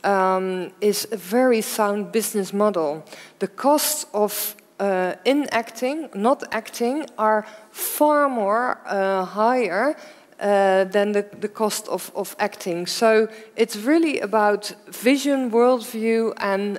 is a very sound business model. The costs of inacting, not acting, are far more higher than the cost of acting. So it's really about vision, worldview, and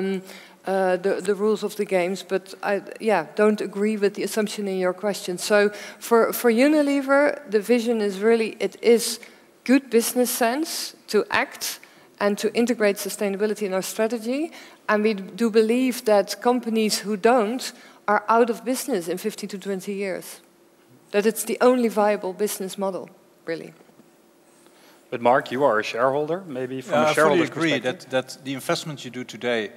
the rules of the games. But I don't agree with the assumption in your question. So for Unilever, the vision is really, it is good business sense to act and to integrate sustainability in our strategy. And we do believe that companies who don't are out of business in 15 to 20 years. That it's the only viable business model, really. But Mark, you are a shareholder, maybe from a shareholder's perspective. I fully agree that the investments you do today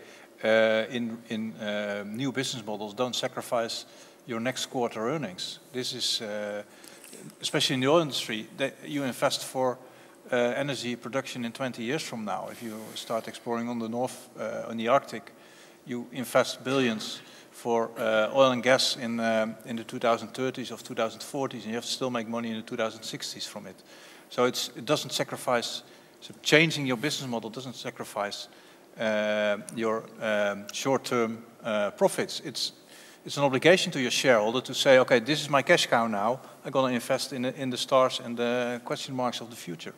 in new business models don't sacrifice your next quarter earnings. This is, especially in the oil industry, that you invest for energy production in 20 years from now. If you start exploring on the north, on the Arctic, you invest billions for oil and gas in the 2030s or 2040s, and you have to still make money in the 2060s from it. So it doesn't sacrifice, so changing your business model doesn't sacrifice your short-term profits. It's an obligation to your shareholder to say, okay, this is my cash cow now, I'm going to invest in the stars and the question marks of the future.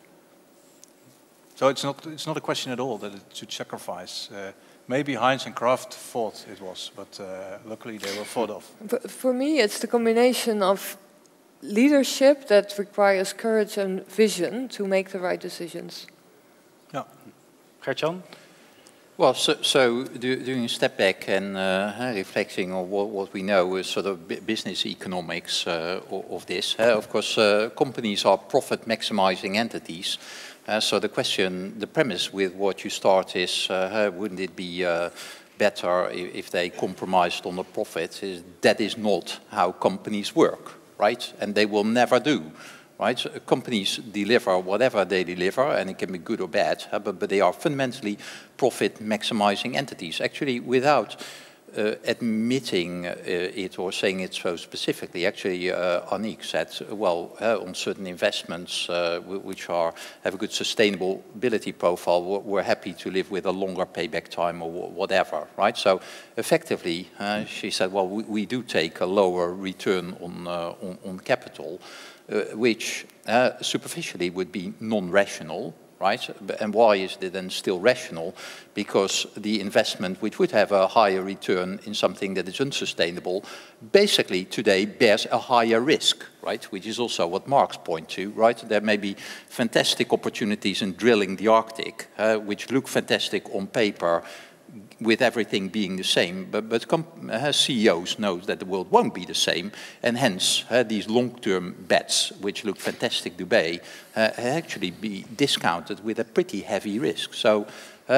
So it's not a question at all that it should sacrifice. Maybe Heinz and Kraft thought it was, but luckily they were thought of. For me, it's the combination of leadership that requires courage and vision to make the right decisions. Yeah. Gert-Jan? Well, so doing a step back and reflecting on what we know is sort of business economics of this. Of course, companies are profit-maximizing entities. So the premise with what you start is, wouldn't it be better if they compromised on the profit? That is not how companies work, right? And they will never do. Right? So companies deliver whatever they deliver, and it can be good or bad, but they are fundamentally profit-maximizing entities. Actually, without admitting it or saying it so specifically, actually, Aniek said, well, on certain investments which have a good sustainability profile, we're happy to live with a longer payback time or whatever, right? So effectively, she said, well, we do take a lower return on capital, which superficially would be non-rational, right? And why is it then still rational? Because the investment which would have a higher return in something that is unsustainable, basically today bears a higher risk, right? Which is also what Mark's point to, right? There may be fantastic opportunities in drilling the Arctic, which look fantastic on paper, with everything being the same, but CEOs know that the world won't be the same, and hence these long-term bets, which look fantastic today, actually be discounted with a pretty heavy risk. So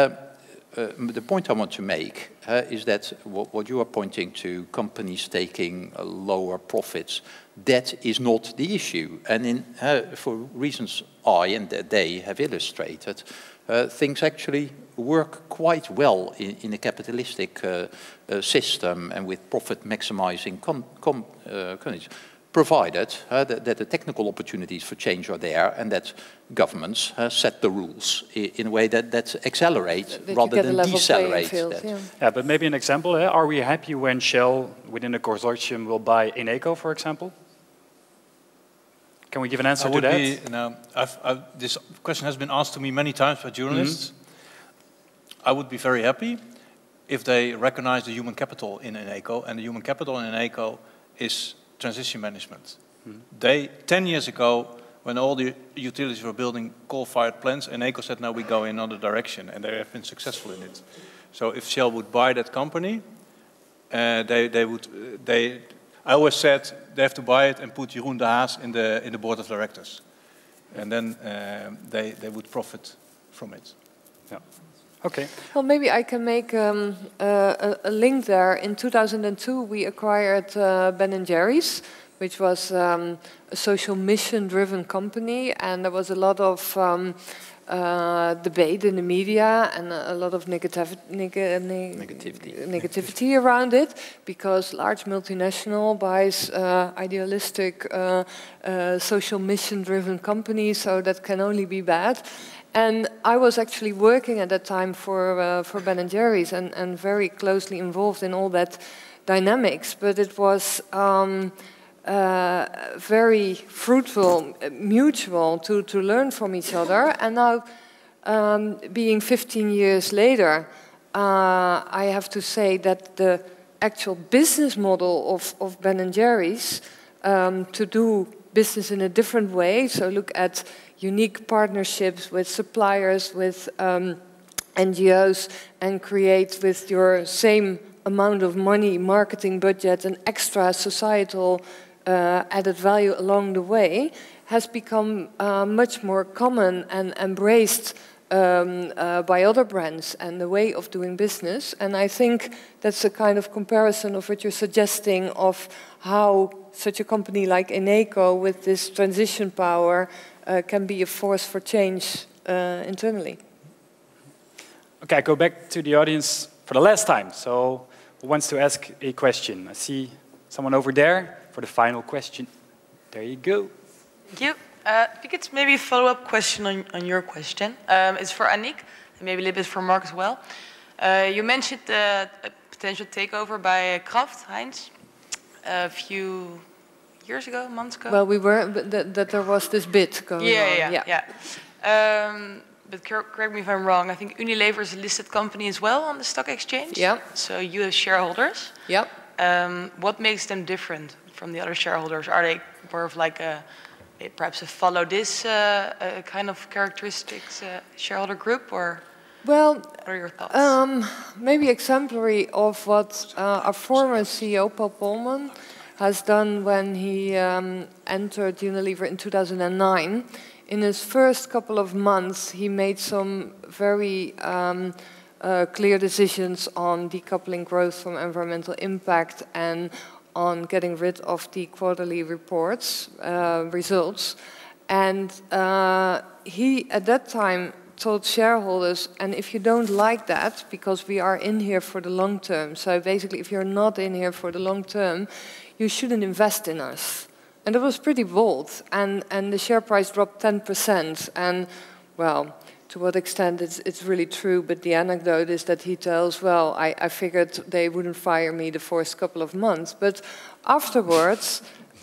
the point I want to make is that what you are pointing to, companies taking lower profits, that is not the issue. And for reasons I and they have illustrated, things actually work quite well in a capitalistic system and with profit-maximizing companies, provided that the technical opportunities for change are there and that governments set the rules in a way that accelerate rather than decelerate that. Yeah, but maybe an example, are we happy when Shell within a consortium will buy Eneco, for example? Can we give an answer to that? This question has been asked to me many times by journalists. I would be very happy if they recognize the human capital in Eneco, and the human capital in Eneco is transition management. 10 years ago, when all the utilities were building coal-fired plants, Eneco said, "No, we go in another direction," and they have been successful in it. So if Shell would buy that company, I always said they have to buy it and put Jeroen de Haas in the board of directors, and then they would profit from it. Yeah. Okay. Well, maybe I can make a link there. In 2002, we acquired Ben & Jerry's, which was a social mission-driven company, and there was a lot of debate in the media and a lot of negativity around it, because large multinational buys idealistic social mission-driven companies, so that can only be bad. And I was actually working at that time for Ben & Jerry's and very closely involved in all that dynamics, but it was very fruitful, mutual to learn from each other. And now, being 15 years later, I have to say that the actual business model of Ben & Jerry's to do business in a different way, so look at unique partnerships with suppliers, with NGOs, and create with your same amount of money, marketing budget, and extra societal added value along the way, has become much more common and embraced by other brands and the way of doing business. And I think that's a kind of comparison of what you're suggesting of how such a company like Eneco with this transition power can be a force for change internally. Okay, I go back to the audience for the last time. So who wants to ask a question? I see someone over there for the final question. There you go. Thank you. I think it's maybe a follow-up question on your question. It's for Annick, and maybe a little bit for Mark as well. You mentioned a potential takeover by Kraft Heinz a few years ago, months ago. Well, we were, but that there was this bid going on. Yeah. But correct me if I'm wrong. I think Unilever is a listed company as well on the stock exchange. Yeah. So you have shareholders. Yeah. What makes them different from the other shareholders? Are they more of like perhaps a follow this kind of characteristics shareholder group, or well, what are your thoughts? Maybe exemplary of what our former CEO Paul Polman has done when he entered Unilever in 2009. In his first couple of months, he made some very clear decisions on decoupling growth from environmental impact and on getting rid of the quarterly reports, results. And he, at that time, told shareholders, and if you don't like that, because we are in here for the long term, so basically if you're not in here for the long term, you shouldn't invest in us. And it was pretty bold, and the share price dropped 10%. And, well, to what extent it's really true, but the anecdote is that he tells, well, I figured they wouldn't fire me the first couple of months. But afterwards,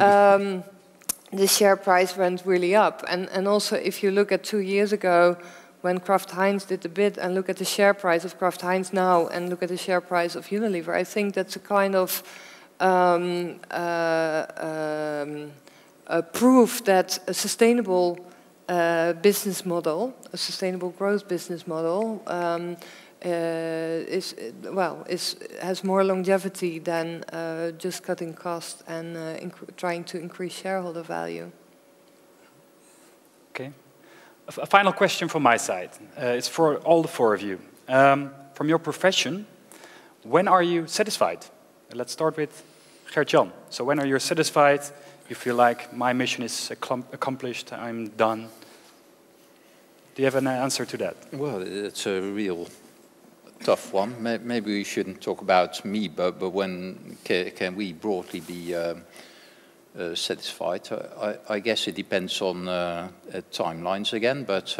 the share price went really up. And also, if you look at 2 years ago, when Kraft Heinz did the bid, and look at the share price of Kraft Heinz now, and look at the share price of Unilever, I think that's a kind of proof that a sustainable business model, a sustainable growth business model, has more longevity than just cutting costs and trying to increase shareholder value. Okay. A final question from my side. It's for all the four of you. From your profession, when are you satisfied? Let's start with Gert-Jan. So when are you satisfied? You feel like my mission is accomplished, I'm done. Do you have an answer to that? Well, it's a real tough one. Maybe we shouldn't talk about me, but when can we broadly be satisfied? I guess it depends on timelines again, but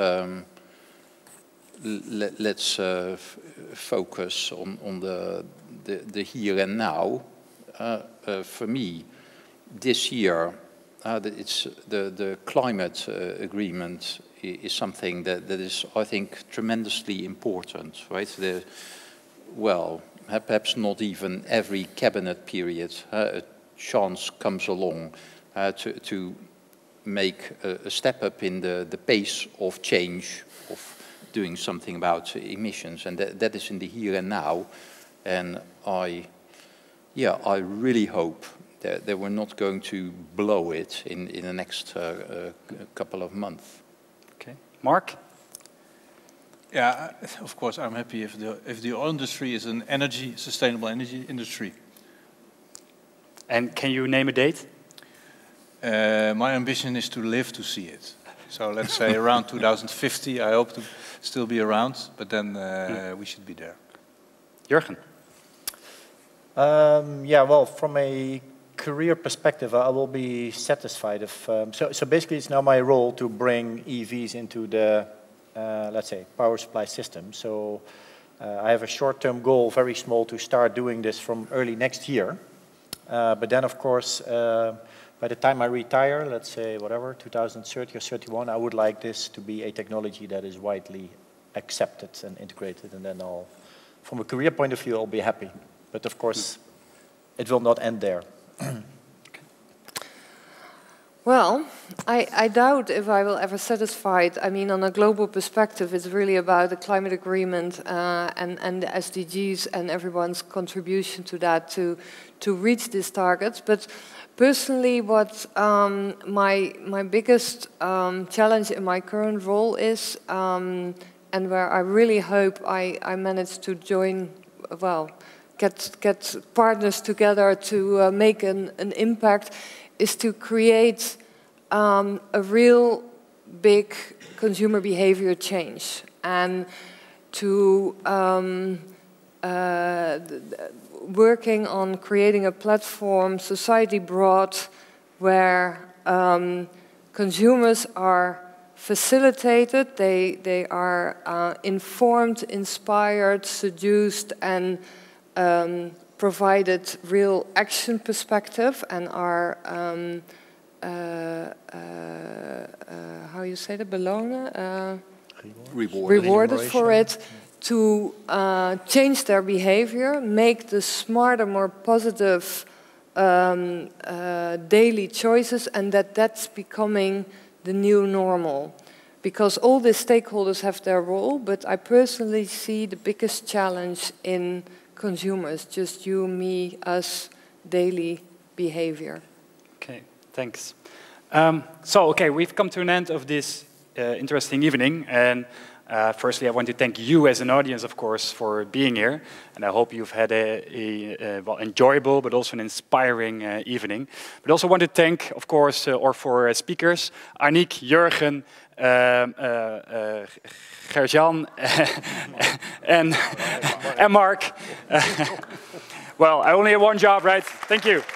let's focus on the here and now. For me, this year, it's the climate agreement is something that is, I think, tremendously important, right? Well, perhaps not even every cabinet period a chance comes along to make a step up in the pace of change, of doing something about emissions, and that is in the here and now. And I really hope that we're not going to blow it in the next couple of months. Okay, Mark? Yeah, of course, I'm happy if the oil industry is an sustainable energy industry. And can you name a date? My ambition is to live to see it. So let's say around 2050, I hope to still be around, but then we should be there. Jurgen? Yeah, well, from a career perspective, I will be satisfied if... so basically, it's now my role to bring EVs into the, let's say, power supply system. So I have a short-term goal, very small, to start doing this from early next year. But then, of course, by the time I retire, let's say, whatever, 2030 or 31, I would like this to be a technology that is widely accepted and integrated. And then I'll, from a career point of view, I'll be happy. But of course, it will not end there. Well, I doubt if I will ever satisfied. I mean, on a global perspective, it's really about the climate agreement and the SDGs and everyone's contribution to that to reach these targets. But personally, what my biggest challenge in my current role is, and where I really hope I manage to join, well, get partners together to make an impact, is to create a real big consumer behavior change and to working on creating a platform, society broad, where consumers are facilitated, they are informed, inspired, seduced, and provided real action perspective, and are how you say that, belonen? Rewarded for it, to change their behavior, make the smarter, more positive daily choices, and that's becoming the new normal. Because all the stakeholders have their role, but I personally see the biggest challenge in consumers, just you, me, us, daily behavior. Okay, thanks. Okay, we've come to an end of this interesting evening, and firstly I want to thank you as an audience, of course, for being here, and I hope you've had a well, enjoyable but also an inspiring evening. But also want to thank, of course, our speakers, Aniek, Jurgen, Gerjan and Mark. Well, I only have one job, right? Thank you.